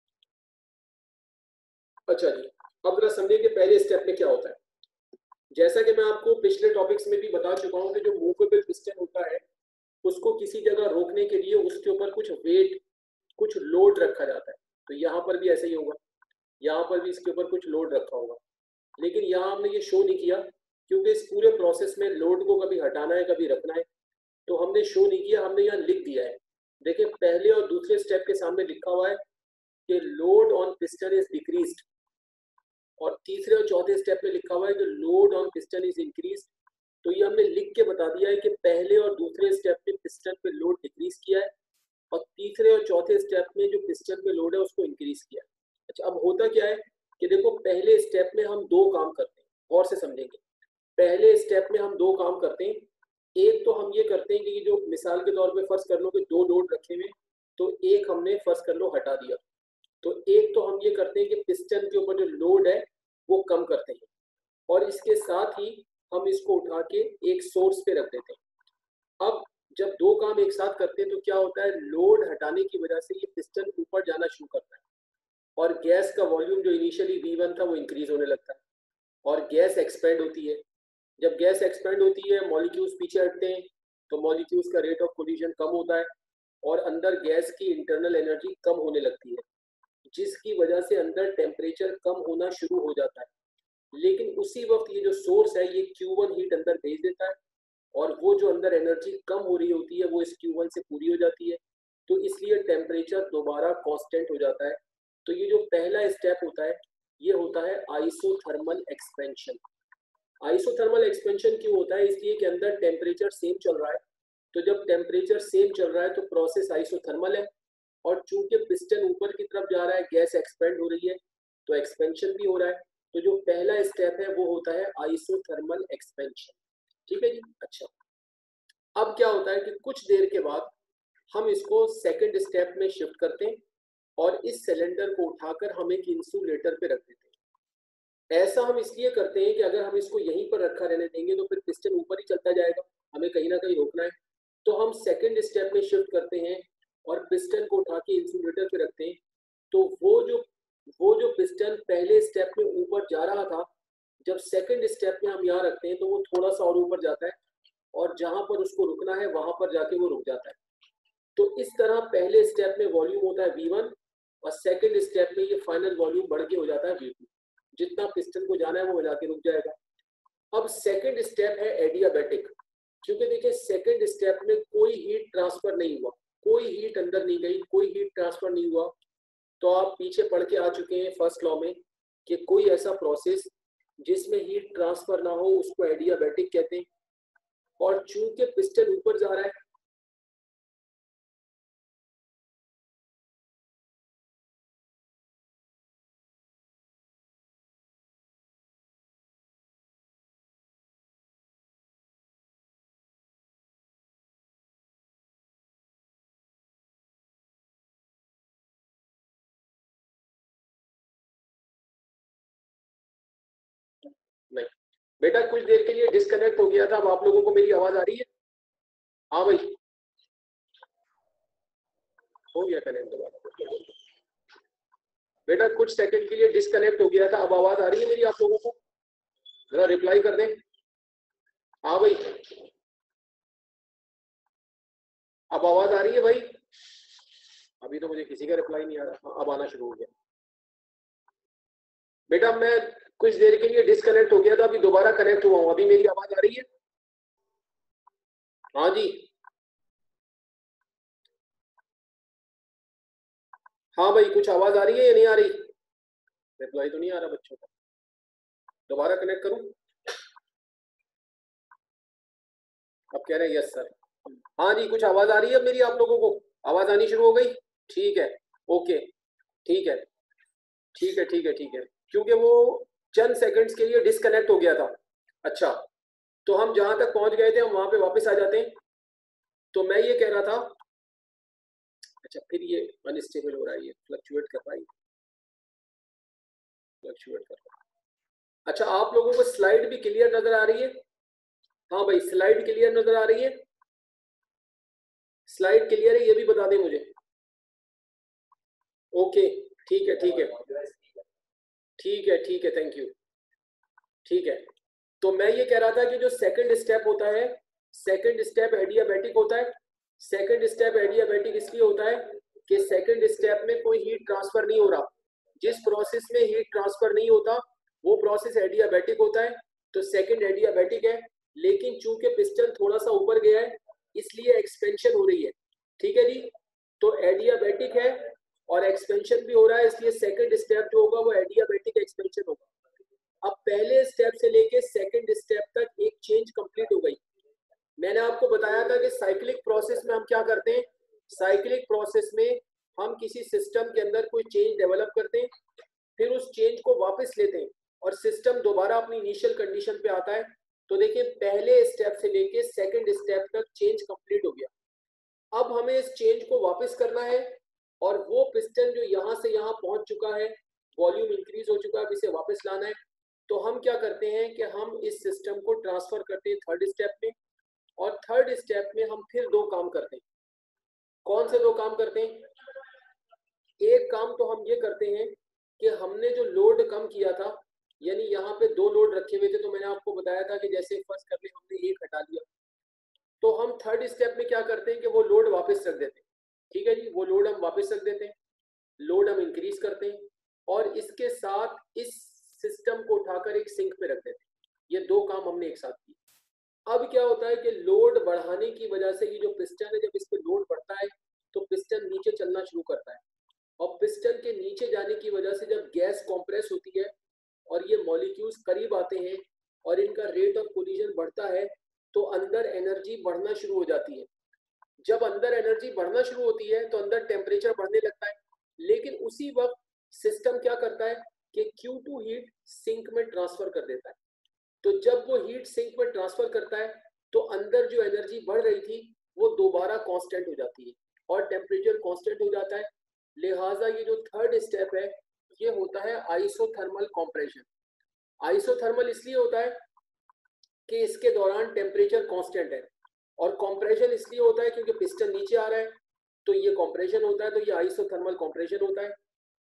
अच्छा जी अब जरा समझिए कि पहले स्टेप में क्या होता है जैसा कि मैं आपको पिछले टॉपिक्स में भी बता चुका हूँ कि जो मूवेबल पिस्टन होता है उसको किसी जगह रोकने के लिए उसके ऊपर कुछ वेट कुछ लोड रखा जाता है तो यहाँ पर भी ऐसा ही होगा यहाँ पर भी इसके ऊपर कुछ लोड रखा होगा लेकिन यहाँ हमने ये शो नहीं किया क्योंकि इस पूरे प्रोसेस में लोड को कभी हटाना है कभी रखना है तो हमने शो नहीं किया हमने यहाँ लिख दिया है देखिए पहले और दूसरे स्टेप के सामने लिखा हुआ है कि load on piston is decreased और तीसरे और चौथे स्टेप में लिखा हुआ है कि load on piston is increase तो ये हमने लिख के बता दिया है कि पहले और दूसरे स्टेप में पिस्टन पे लोड डिक्रीज किया है और तीसरे और चौथे स्टेप में जो पिस्टन पे लोड है उसको इंक्रीज किया है अच्छा अब होता क्या है कि देखो पहले स्टेप में हम 2 काम करते हैं और से समझेंगे पहले स्टेप में हम 2 काम करते हैं एक तो हम ये करते हैं कि जो मिसाल के तौर पे फर्ज कर लो कि 2 लोड रखे हुए तो एक हमने फर्ज कर लो हटा दिया तो एक तो हम ये करते हैं कि पिस्टन के ऊपर जो लोड है वो कम करते हैं और इसके साथ ही हम इसको उठा के एक सोर्स पे रख देते हैं अब जब 2 काम एक साथ करते हैं तो क्या होता है लोड हटाने की वजह से ये पिस्टन ऊपर जाना शुरू करता है और गैस का वॉल्यूम जो इनिशियली V1 था वो इंक्रीज होने लगता है और गैस एक्सपेंड होती है जब गैस एक्सपेंड होती है मॉलिक्यूल्स पीछे हटते हैं तो मॉलिक्यूल्स का रेट ऑफ कोलिजन कम होता है और अंदर गैस की इंटरनल एनर्जी कम होने लगती है जिसकी वजह से अंदर टेम्परेचर कम होना शुरू हो जाता है लेकिन उसी वक्त ये जो सोर्स है ये Q1 हीट अंदर भेज देता है और वो जो अंदर एनर्जी कम हो रही होती है वो इस Q1 से पूरी हो जाती है तो इसलिए टेम्परेचर दोबारा कांस्टेंट हो जाता है तो ये जो पहला स्टेप होता है ये होता है आइसोथर्मल एक्सपेंशन आइसोथर्मल एक्सपेंशन क्यों होता है इसलिए कि अंदर टेम्परेचर सेम चल रहा है तो जब टेम्परेचर सेम चल रहा है तो प्रोसेस आइसोथर्मल है और चूंकि पिस्टन ऊपर की तरफ जा रहा है गैस एक्सपेंड हो रही है तो एक्सपेंशन भी हो रहा है तो जो पहला स्टेप है वो होता है आइसोथर्मल एक्सपेंशन ठीक है जी अच्छा अब क्या होता है कि कुछ देर के बाद हम इसको सेकंड स्टेप में शिफ्ट करते हैं और इस सिलेंडर को उठाकर हम एक इंसुलेटर पे रख देते हैं ऐसा हम इसलिए करते हैं कि अगर हम इसको यहीं पर रखा रहने देंगे तो फिर पिस्टन ऊपर ही चलता जाएगा हमें कहीं ना कहीं रोकना है तो हम सेकंड स्टेप में शिफ्ट करते हैं और पिस्टन को उठा के इंसुलेटर पे रखते हैं तो वो जो वो जो पिस्टन पहले स्टेप में ऊपर जा रहा था, जब सेकंड स्टेप में हम यहाँ रखते हैं तो वो थोड़ा सा और ऊपर जाता है और जहां पर उसको रुकना है वहां पर जाके वो रुक जाता है। तो इस तरह पहले स्टेप में वॉल्यूम होता है V1 और सेकंड स्टेप में ये फाइनल वॉल्यूम बढ़ के हो जाता है V2। जितना पिस्टन को जाना है वो जाके रुक जाएगा। अब सेकंड स्टेप है एडियाबैटिक, क्योंकि देखिए सेकंड स्टेप में कोई हीट ट्रांसफर नहीं हुआ, कोई हीट अंदर नहीं गई, कोई हीट ट्रांसफर नहीं हुआ। तो आप पीछे पढ़ के आ चुके हैं फर्स्ट लॉ में कि कोई ऐसा प्रोसेस जिसमें हीट ट्रांसफर ना हो उसको एडियाबैटिक कहते हैं। और चूंकि पिस्टन ऊपर जा रहा है, नहीं बेटा कुछ देर के लिए डिस्कनेक्ट हो गया था। अब आप लोगों को मेरी आवाज आ रही है? हाँ भाई, हो गया कनेक्ट दोबारा। बेटा कुछ सेकंड के लिए डिस्कनेक्ट हो गया था, अब आवाज आ रही है मेरी आप लोगों को? जरा रिप्लाई कर दें। हाँ भाई, अब आवाज आ रही है भाई? अभी तो मुझे किसी का रिप्लाई नहीं आ रहा। अब आना शुरू हो गया। बेटा मैं कुछ देर के लिए डिस्कनेक्ट हो गया था, अभी दोबारा कनेक्ट हुआ हूँ। अभी मेरी आवाज आ रही है? हाँ जी, हाँ भाई, कुछ आवाज आ रही है या नहीं आ रही? रिप्लाई तो नहीं आ रहा बच्चों का। दोबारा कनेक्ट करूं? अब कह रहे हैं यस सर। हाँ जी, कुछ आवाज आ रही है मेरी आप लोगों को? आवाज आनी शुरू हो गई? ठीक है, ओके, ठीक है, ठीक है, ठीक है, ठीक है। क्योंकि वो चंद सेकंड्स के लिए डिस्कनेक्ट हो गया था। अच्छा, तो हम जहां तक पहुंच गए थे हम वहां पे वापस आ जाते हैं। तो मैं ये कह रहा था, अच्छा फिर ये अनस्टेबल हो रहा है, ये फ्लक्चुएट कर रहा है, फ्लक्चुएट कर रहा है। अच्छा, आप लोगों को स्लाइड भी क्लियर नजर आ रही है? हाँ भाई, स्लाइड क्लियर नजर आ रही है? स्लाइड क्लियर है ये भी बता दें मुझे। ओके, ठीक है, ठीक है, ठीक है, ठीक है, थैंक यू। ठीक है, तो मैं ये कह रहा था कि जो सेकंड स्टेप होता है, सेकंड स्टेप एडियाबैटिक होता है। सेकंड स्टेप एडियाबैटिक इसलिए होता है कि सेकंड स्टेप में कोई हीट ट्रांसफर नहीं हो रहा। जिस प्रोसेस में हीट ट्रांसफर नहीं होता वो प्रोसेस एडियाबैटिक होता है, तो सेकंड एडियाबैटिक है। लेकिन चूंकि पिस्टन थोड़ा सा ऊपर गया है इसलिए एक्सपेंशन हो रही है। ठीक है जी, तो एडियाबैटिक है और एक्सपेंशन भी हो रहा है, इसलिए सेकंड स्टेप जो होगा वो एडियाबैटिक एक्सपेंशन होगा। अब पहले स्टेप से लेके सेकंड स्टेप तक एक चेंज कंप्लीट हो गई। मैंने आपको बताया था कि साइक्लिक प्रोसेस में हम क्या करते हैं, साइक्लिक प्रोसेस में हम किसी सिस्टम के अंदर कोई चेंज डेवलप करते हैं, फिर उस चेंज को वापस लेते हैं और सिस्टम दोबारा अपनी इनिशियल कंडीशन पे आता है। तो देखिए पहले स्टेप से लेके सेकंड स्टेप तक चेंज कंप्लीट हो गया। अब हमें इस चेंज को वापस करना है और वो पिस्टन जो यहाँ से यहाँ पहुंच चुका है, वॉल्यूम इंक्रीज हो चुका है, अब इसे वापस लाना है। तो हम क्या करते हैं कि हम इस सिस्टम को ट्रांसफर करते हैं थर्ड स्टेप में, और थर्ड स्टेप में हम फिर दो काम करते हैं। कौन से दो काम करते हैं? एक काम तो हम ये करते हैं कि हमने जो लोड कम किया था, यानी यहाँ पे दो लोड रखे हुए थे, तो मैंने आपको बताया था कि जैसे फर्स्ट करने हमने एक हटा दिया, तो हम थर्ड स्टेप में क्या करते हैं कि वो लोड वापस रख देते हैं। ठीक है जी, वो लोड हम वापस रख देते हैं, लोड हम इंक्रीज करते हैं और इसके साथ इस सिस्टम को उठाकर एक सिंक पे रख देते हैं। ये दो काम हमने एक साथ किए। अब क्या होता है कि लोड बढ़ाने की वजह से ये जो पिस्टन है, जब इस पे लोड बढ़ता है तो पिस्टन नीचे चलना शुरू करता है, और पिस्टन के नीचे जाने की वजह से जब गैस कंप्रेस होती है और ये मॉलिक्यूल्स करीब आते हैं और इनका रेट ऑफ कोलिजन बढ़ता है, तो अंदर एनर्जी बढ़ना शुरू हो जाती है। जब अंदर एनर्जी बढ़ना शुरू होती है तो अंदर टेम्परेचर बढ़ने लगता है, लेकिन उसी वक्त सिस्टम क्या करता है कि Q2 हीट सिंक में ट्रांसफर कर देता है। तो जब वो हीट सिंक में ट्रांसफर करता है तो अंदर जो एनर्जी बढ़ रही थी वो दोबारा कांस्टेंट हो जाती है और टेम्परेचर कांस्टेंट हो जाता है। लिहाजा ये जो थर्ड स्टेप है ये होता है आइसोथर्मल कंप्रेशन। आइसोथर्मल इसलिए होता है कि इसके दौरान टेम्परेचर कांस्टेंट है, और कंप्रेशन इसलिए होता है क्योंकि पिस्टन नीचे आ रहा है, तो ये कंप्रेशन होता है, तो ये आइसोथर्मल कंप्रेशन होता है।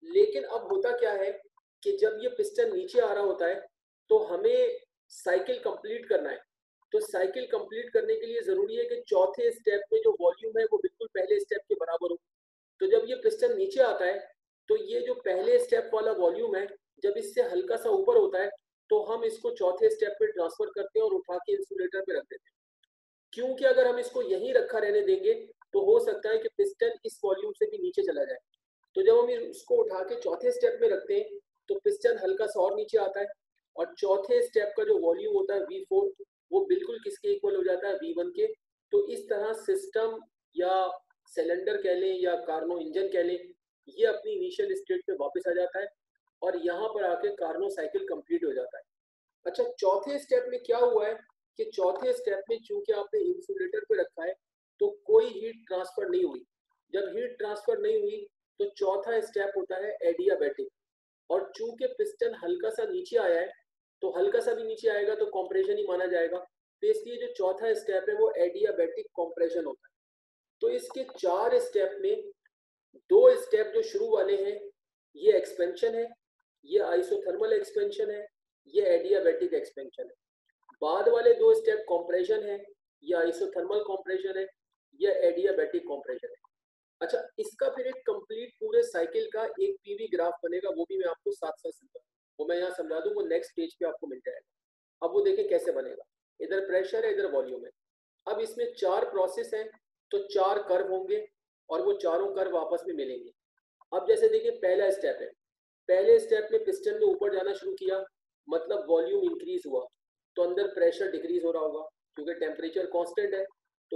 लेकिन अब होता क्या है कि जब ये पिस्टन नीचे आ रहा होता है तो हमें साइकिल कंप्लीट करना है। तो साइकिल कंप्लीट करने के लिए ज़रूरी है कि चौथे स्टेप में जो वॉल्यूम है वो बिल्कुल पहले स्टेप के बराबर हो। तो जब ये पिस्टन नीचे आता है तो ये जो पहले स्टेप वाला वॉल्यूम है, जब इससे हल्का सा ऊपर होता है तो हम इसको चौथे स्टेप पे ट्रांसफर करते हैं और उठा के इंसुलेटर पे रख देते हैं। क्योंकि अगर हम इसको यहीं रखा रहने देंगे तो हो सकता है कि पिस्टन इस वॉल्यूम से भी नीचे चला जाए। तो जब हम इसको उठा के चौथे स्टेप में रखते हैं तो पिस्टन हल्का सा और नीचे आता है और चौथे स्टेप का जो वॉल्यूम होता है V4 वो बिल्कुल किसके इक्वल हो जाता है, V1 के। तो इस तरह सिस्टम या सिलेंडर कह लें या कार्नो इंजन कह लें, ये अपनी इनिशियल स्टेट पे वापस आ जाता है और यहाँ पर आके कार्नो साइकिल कंप्लीट हो जाता है। अच्छा, चौथे स्टेप में क्या हुआ है कि चौथे स्टेप में चूंकि आपने इंसुलेटर पे रखा है तो कोई हीट ट्रांसफर नहीं हुई। जब हीट ट्रांसफर नहीं हुई तो चौथा स्टेप होता है एडियाबैटिक। और चूंकि पिस्टन हल्का सा नीचे आया है तो हल्का सा भी नीचे आएगा तो कंप्रेशन ही माना जाएगा। तो इसलिए जो चौथा स्टेप है वो एडियाबैटिक कंप्रेशन होता है। तो इसके 4 स्टेप में 2 स्टेप जो शुरू वाले हैं ये एक्सपेंशन है, ये आइसोथर्मल एक्सपेंशन है, ये एडियाबैटिक एक्सपेंशन है। बाद वाले 2 स्टेप कंप्रेशन है, ये आइसोथर्मल कंप्रेशन है, ये एडियाबैटिक कंप्रेशन है। अच्छा, इसका फिर एक कंप्लीट पूरे साइकिल का एक पीवी ग्राफ बनेगा, वो भी मैं आपको साथ साथ समझा, वो मैं यहाँ समझा दूँ, वो नेक्स्ट पेज पे आपको मिल जाएगा। अब वो देखें कैसे बनेगा। इधर प्रेशर है, इधर वॉल्यूम है। अब इसमें 4 प्रोसेस हैं तो 4 कर्व होंगे और वो चारों कर्व आपस में मिलेंगे। अब जैसे देखिए पहला स्टेप है, पहले स्टेप में पिस्टन ने ऊपर जाना शुरू किया, मतलब वॉल्यूम इंक्रीज हुआ, तो अंदर प्रेशर डिक्रीज हो रहा होगा क्योंकि टेम्परेचर कांस्टेंट है। तो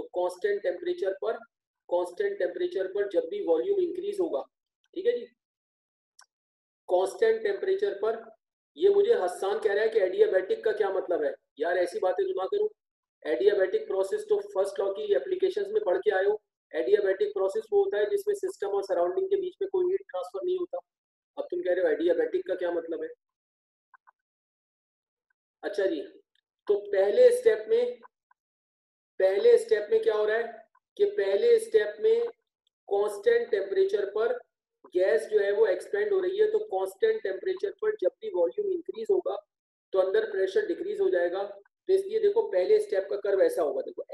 कांस्टेंट टेम्परेचर पर जब भी वॉल्यूम इंक्रीज होगा, ठीक है जी, कांस्टेंट टेम्परेचर पर, ये मुझे हस्सान कह रहा है कि एडियाबैटिक का क्या मतलब है। यार ऐसी बातें तो ना करूं। एडियाबैटिक प्रोसेस तो फर्स्ट लॉ की एप्लीकेशंस में पढ़ के आए हो। एडियाबैटिक प्रोसेस वो होता है जिसमें सिस्टम और सराउंडिंग के बीच में कोई हीट ट्रांसफर नहीं होता। अब तुम कह रहे हो एडियाबैटिक का क्या मतलब है। अच्छा जी, तो पहले स्टेप में क्या हो रहा है कि पहले स्टेप में कांस्टेंट टेम्परेचर पर गैस जो है वो एक्सपेंड हो रही है। तो कांस्टेंट टेम्परेचर पर जब भी वॉल्यूम इंक्रीज होगा तो अंदर प्रेशर डिक्रीज हो जाएगा। तो इसलिए देखो पहले स्टेप का कर्व ऐसा होगा, देखो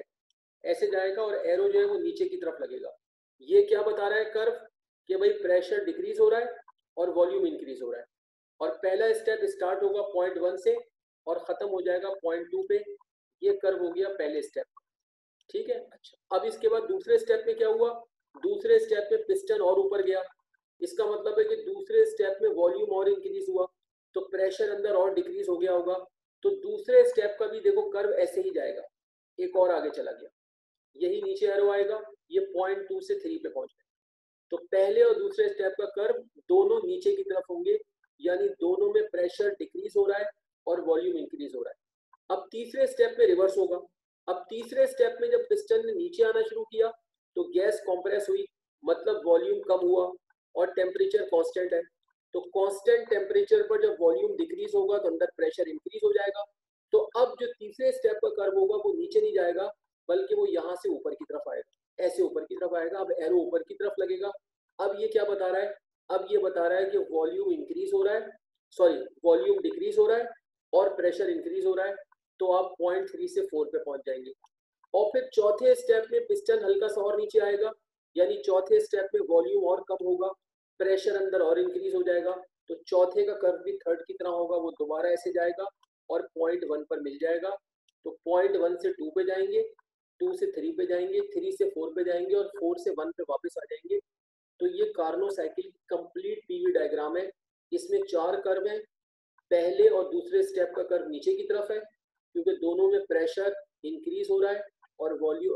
ऐसे जाएगा और एरो जो है वो नीचे की तरफ लगेगा। ये क्या बता रहा है कर्व कि भाई प्रेशर डिक्रीज हो रहा है और वॉल्यूम इंक्रीज हो रहा है। और पहला स्टेप स्टार्ट होगा पॉइंट 1 से और खत्म हो जाएगा पॉइंट 2 पे। ये कर्व हो गया पहले स्टेप, ठीक है। अच्छा, अब इसके बाद दूसरे स्टेप में क्या हुआ, दूसरे स्टेप में पिस्टन और ऊपर गया। इसका मतलब है कि दूसरे स्टेप में वॉल्यूम और इंक्रीज हुआ तो प्रेशर अंदर और डिक्रीज हो गया होगा। तो दूसरे स्टेप का भी देखो कर्व ऐसे ही जाएगा, एक और आगे चला गया, यही नीचे एरो आएगा, ये पॉइंट 2 से 3 पे पहुंच गए। तो पहले और दूसरे स्टेप का कर्व दोनों नीचे की तरफ होंगे, यानी दोनों में प्रेशर डिक्रीज हो रहा है और वॉल्यूम इंक्रीज हो रहा है। अब तीसरे स्टेप में रिवर्स होगा। अब तीसरे स्टेप में जब पिस्टन ने नीचे आना शुरू किया तो गैस कंप्रेस हुई, मतलब वॉल्यूम कम हुआ और टेम्परेचर कांस्टेंट है। तो कांस्टेंट टेम्परेचर पर जब वॉल्यूम डिक्रीज होगा तो अंदर प्रेशर इंक्रीज हो जाएगा। तो अब जो तीसरे स्टेप का कर्व होगा वो नीचे नहीं जाएगा बल्कि वो यहाँ से ऊपर की तरफ आएगा, ऐसे ऊपर की तरफ आएगा। अब एरो ऊपर की तरफ लगेगा। अब ये क्या बता रहा है, अब ये बता रहा है कि वॉल्यूम इंक्रीज हो रहा है, सॉरी वॉल्यूम डिक्रीज हो रहा है और प्रेशर इंक्रीज हो रहा है। तो आप पॉइंट 3 से 4 पे पहुंच जाएंगे। और फिर चौथे स्टेप में पिस्टन हल्का सा और नीचे आएगा, यानी चौथे स्टेप में वॉल्यूम और कम होगा, प्रेशर अंदर और इंक्रीज हो जाएगा। तो चौथे का कर्व भी थर्ड की तरह होगा, वो दोबारा ऐसे जाएगा और पॉइंट 1 पर मिल जाएगा। तो पॉइंट 1 से 2 पे जाएंगे, 2 से 3 पे जाएंगे, 3 से 4 पे जाएंगे और 4 से 1 पे वापस आ जाएंगे। तो ये Carnot cycle complete PV diagram है। इसमें 4 कर्व हैं। पहले और दूसरे स्टेप का कर्व नीचे की तरफ है क्योंकि दोनों में प्रेशर इंक्रीज हो रहा है और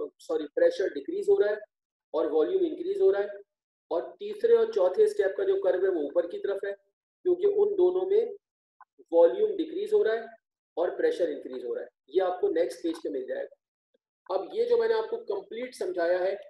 प्रेशर डिक्रीज हो रहा है और वॉल्यूम इंक्रीज हो रहा है। और तीसरे और चौथे स्टेप का जो कर्व है वो ऊपर की तरफ है क्योंकि उन दोनों में वॉल्यूम डिक्रीज हो रहा है और प्रेशर इंक्रीज हो रहा है। ये आपको नेक्स्ट पेज पे मिल जाएगा। अब ये जो मैंने आपको कंप्लीट समझाया है,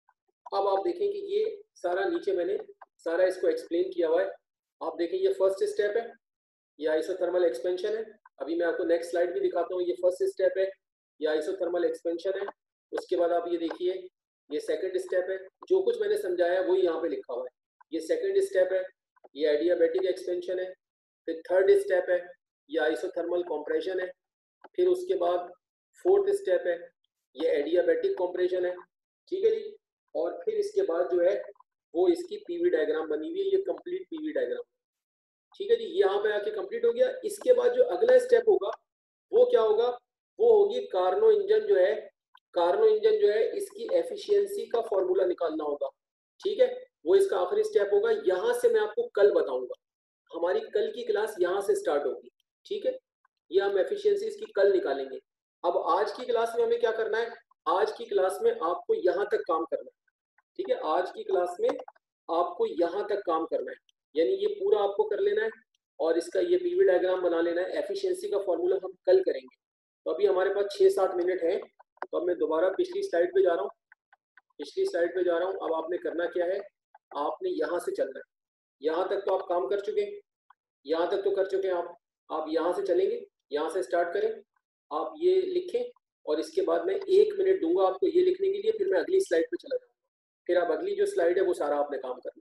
अब आप देखें कि ये सारा नीचे मैंने सारा इसको एक्सप्लेन किया हुआ है। आप देखें ये फर्स्ट स्टेप है, ये आइसोथर्मल एक्सपेंशन है। अभी मैं आपको नेक्स्ट स्लाइड भी दिखाता हूँ। ये फर्स्ट स्टेप है, ये आइसोथर्मल एक्सपेंशन है। उसके बाद आप ये देखिए, ये सेकंड स्टेप है। जो कुछ मैंने समझाया वही यहाँ पे लिखा हुआ है। ये सेकंड स्टेप है, ये एडियाबैटिक एक्सपेंशन है। फिर थर्ड स्टेप है ये आइसोथर्मल कंप्रेशन है। फिर उसके बाद फोर्थ स्टेप है ये एडियाबैटिक कंप्रेशन है, ठीक है जी। और फिर इसके बाद जो है वो इसकी पीवी डायग्राम बनी हुई है, ये कंप्लीट पीवी डायग्राम, ठीक है जी। यहाँ पे आके कंप्लीट हो गया। इसके बाद जो अगला स्टेप होगा वो क्या होगा, वो होगी कार्नो इंजन जो है, कार्नो इंजन जो है इसकी एफिशिएंसी का फॉर्मूला निकालना होगा, ठीक है। वो इसका आखिरी स्टेप होगा। यहाँ से मैं आपको कल बताऊंगा, हमारी कल की क्लास यहाँ से स्टार्ट होगी, ठीक है। ये हम एफिशिएंसी इसकी कल निकालेंगे। अब आज की क्लास में हमें क्या करना है, आज की क्लास में आपको यहाँ तक काम करना है, ठीक है। आज की क्लास में आपको यहाँ तक काम करना है, यानी ये पूरा आपको कर लेना है और इसका ये पीवी डायग्राम बना लेना है। एफिशिएंसी का फॉर्मूला हम कल करेंगे। तो अभी हमारे पास 6-7 मिनट है, तो अब मैं दोबारा पिछली स्लाइड पे जा रहा हूँ, पिछली स्लाइड पे जा रहा हूँ। अब आपने करना क्या है, आपने यहाँ से चलना है। यहाँ तक तो आप काम कर चुके हैं, यहाँ तक तो कर चुके हैं आप यहाँ से चलेंगे, यहाँ से स्टार्ट करें। आप ये लिखें और इसके बाद मैं 1 मिनट दूंगा आपको ये लिखने के लिए, फिर मैं अगली स्लाइड पे चला जाऊँगा। फिर अब अगली जो स्लाइड है वो सारा आपने काम करना है।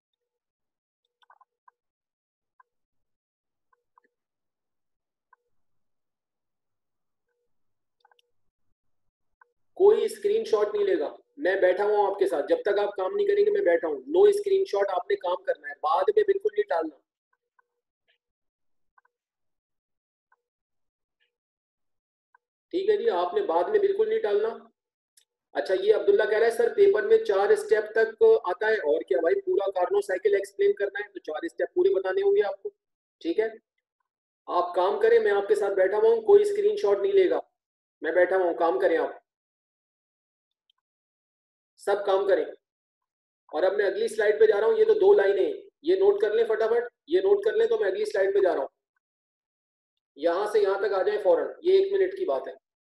कोई स्क्रीनशॉट नहीं लेगा, मैं बैठा हुआ हूँ आपके साथ, जब तक आप काम नहीं करेंगे मैं बैठा हूँ। नो स्क्रीनशॉट, आपने काम करना है, बाद में बिल्कुल नहीं टालना, ठीक है जी। आपने बाद में बिल्कुल नहीं टालना। अच्छा, ये अब्दुल्ला कह रहा है सर पेपर में 4 स्टेप तक आता है, और क्या भाई, पूरा कार्नो साइकिल एक्सप्लेन करना है तो 4 स्टेप पूरे बताने होंगे आपको, ठीक है। आप काम करें, मैं आपके साथ बैठा हुआ हूँ, कोई स्क्रीनशॉट नहीं लेगा, मैं बैठा हुआ हूँ, काम करें आप, सब काम करें। और अब मैं अगली स्लाइड पे जा रहा हूँ। ये तो 2 लाइनें हैं, ये नोट कर लें फटाफट, ये नोट कर लें, तो मैं अगली स्लाइड पे जा रहा हूँ। यहां से यहां तक आ जाए फौरन, ये 1 मिनट की बात है।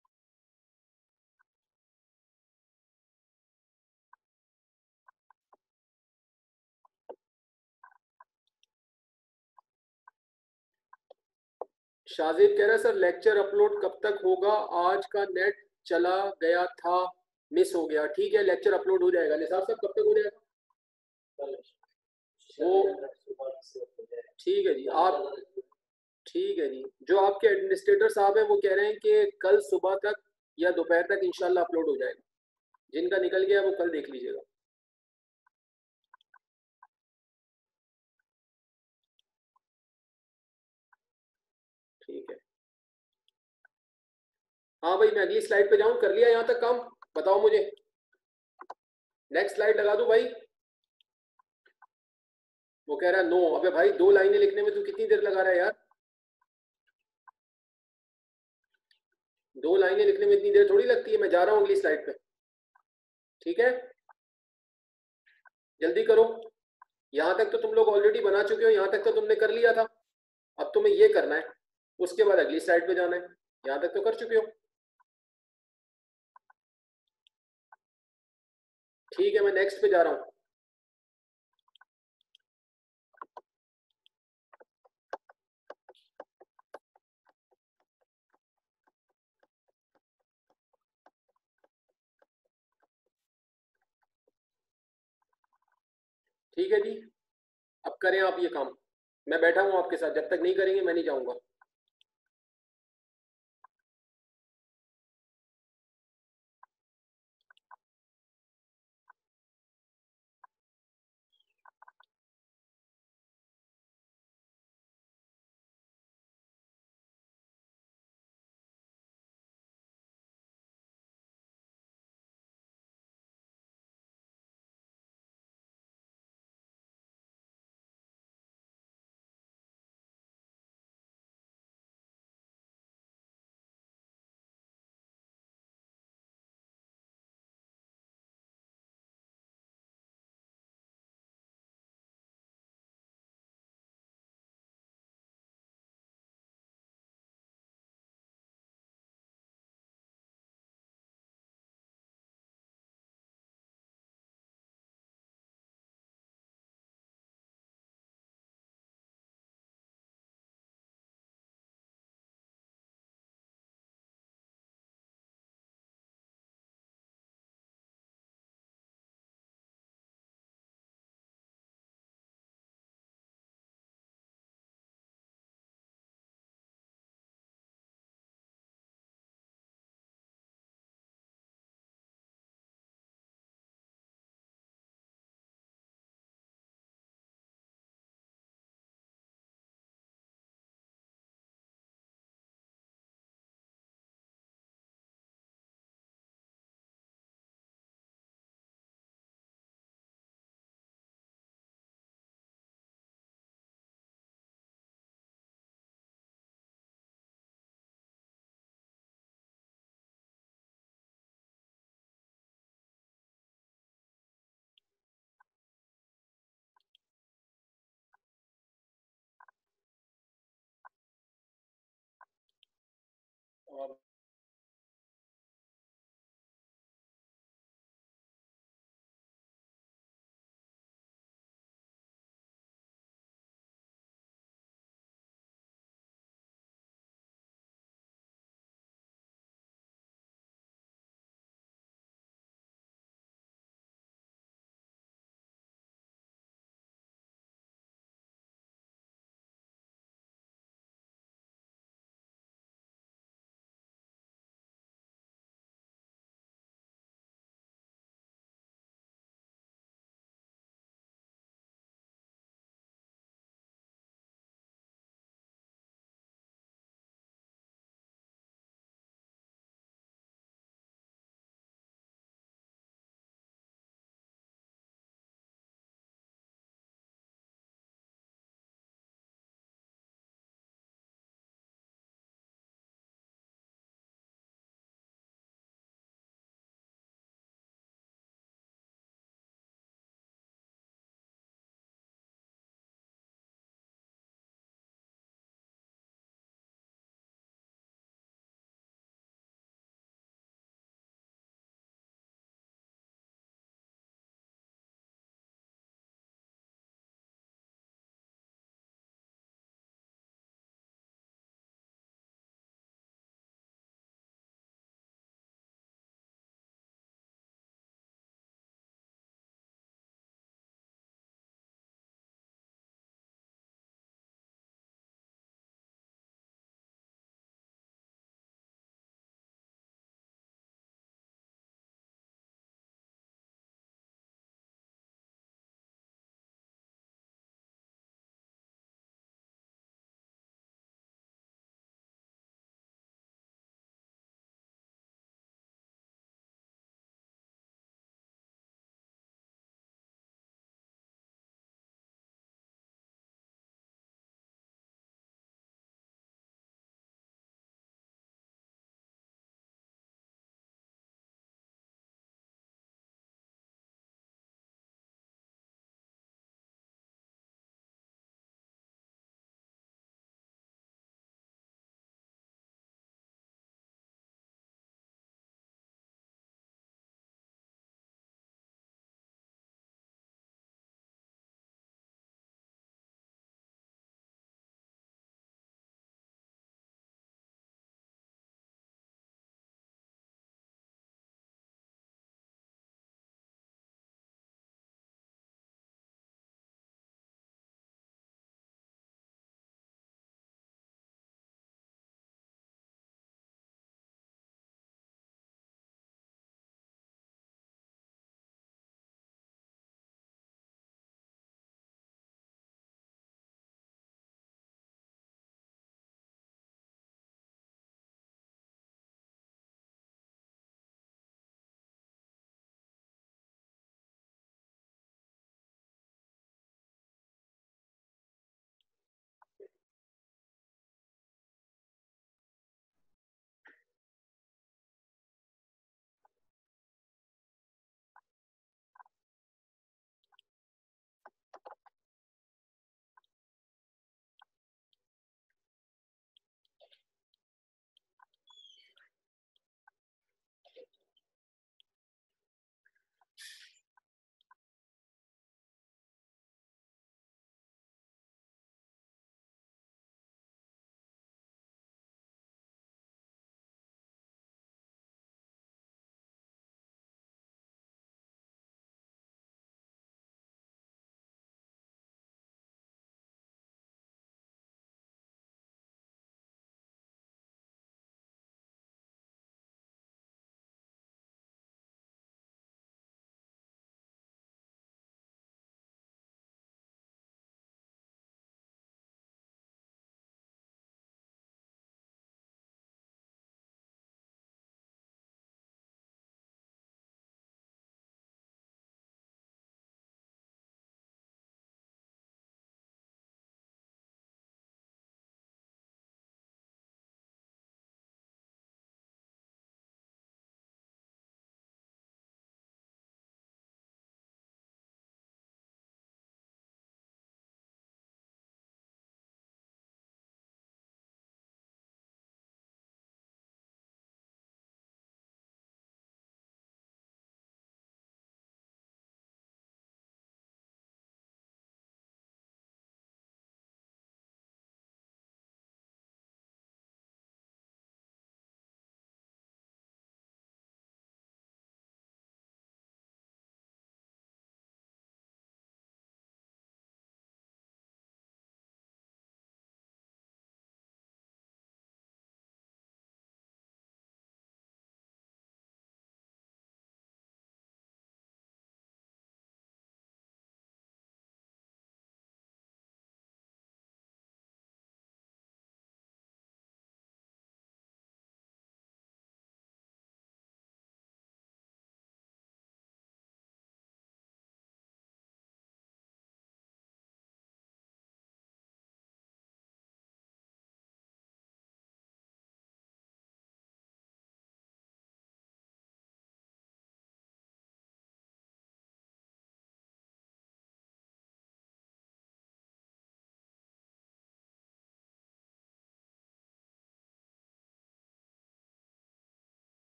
शाजिद कह रहा है सर लेक्चर अपलोड कब तक होगा, आज का नेट चला गया था, मिस हो गया। ठीक है, लेक्चर अपलोड हो जाएगा। निसार साहब कब तक हो जाएगा? वो ठीक है जी, आप ठीक है जी, जो आपके एडमिनिस्ट्रेटर साहब हैं वो कह रहे हैं कि कल सुबह तक या दोपहर तक इंशाल्लाह अपलोड हो जाएगा। जिनका निकल गया वो कल देख लीजिएगा। ठीक है, हाँ भाई, मैं अगली स्लाइड पे जाऊं, कर लिया यहाँ तक काम, बताओ मुझे, नेक्स्ट स्लाइड लगा दूं भाई? वो कह रहा है नो। अबे भाई, 2 लाइनें लिखने में तू कितनी देर लगा रहा है यार? 2 लाइनें लिखने में इतनी देर थोड़ी लगती है। मैं जा रहा हूँ अगली स्लाइड पे, ठीक है, जल्दी करो। यहाँ तक तो तुम लोग ऑलरेडी बना चुके हो, यहाँ तक तो तुमने कर लिया था, अब तुम्हें ये करना है, उसके बाद अगली स्लाइड पे जाना है। यहाँ तक तो कर चुके हो, ठीक है, मैं नेक्स्ट पे जा रहा हूँ। ठीक है जी, अब करें आप ये काम, मैं बैठा हूँ आपके साथ, जब तक नहीं करेंगे मैं नहीं जाऊँगा।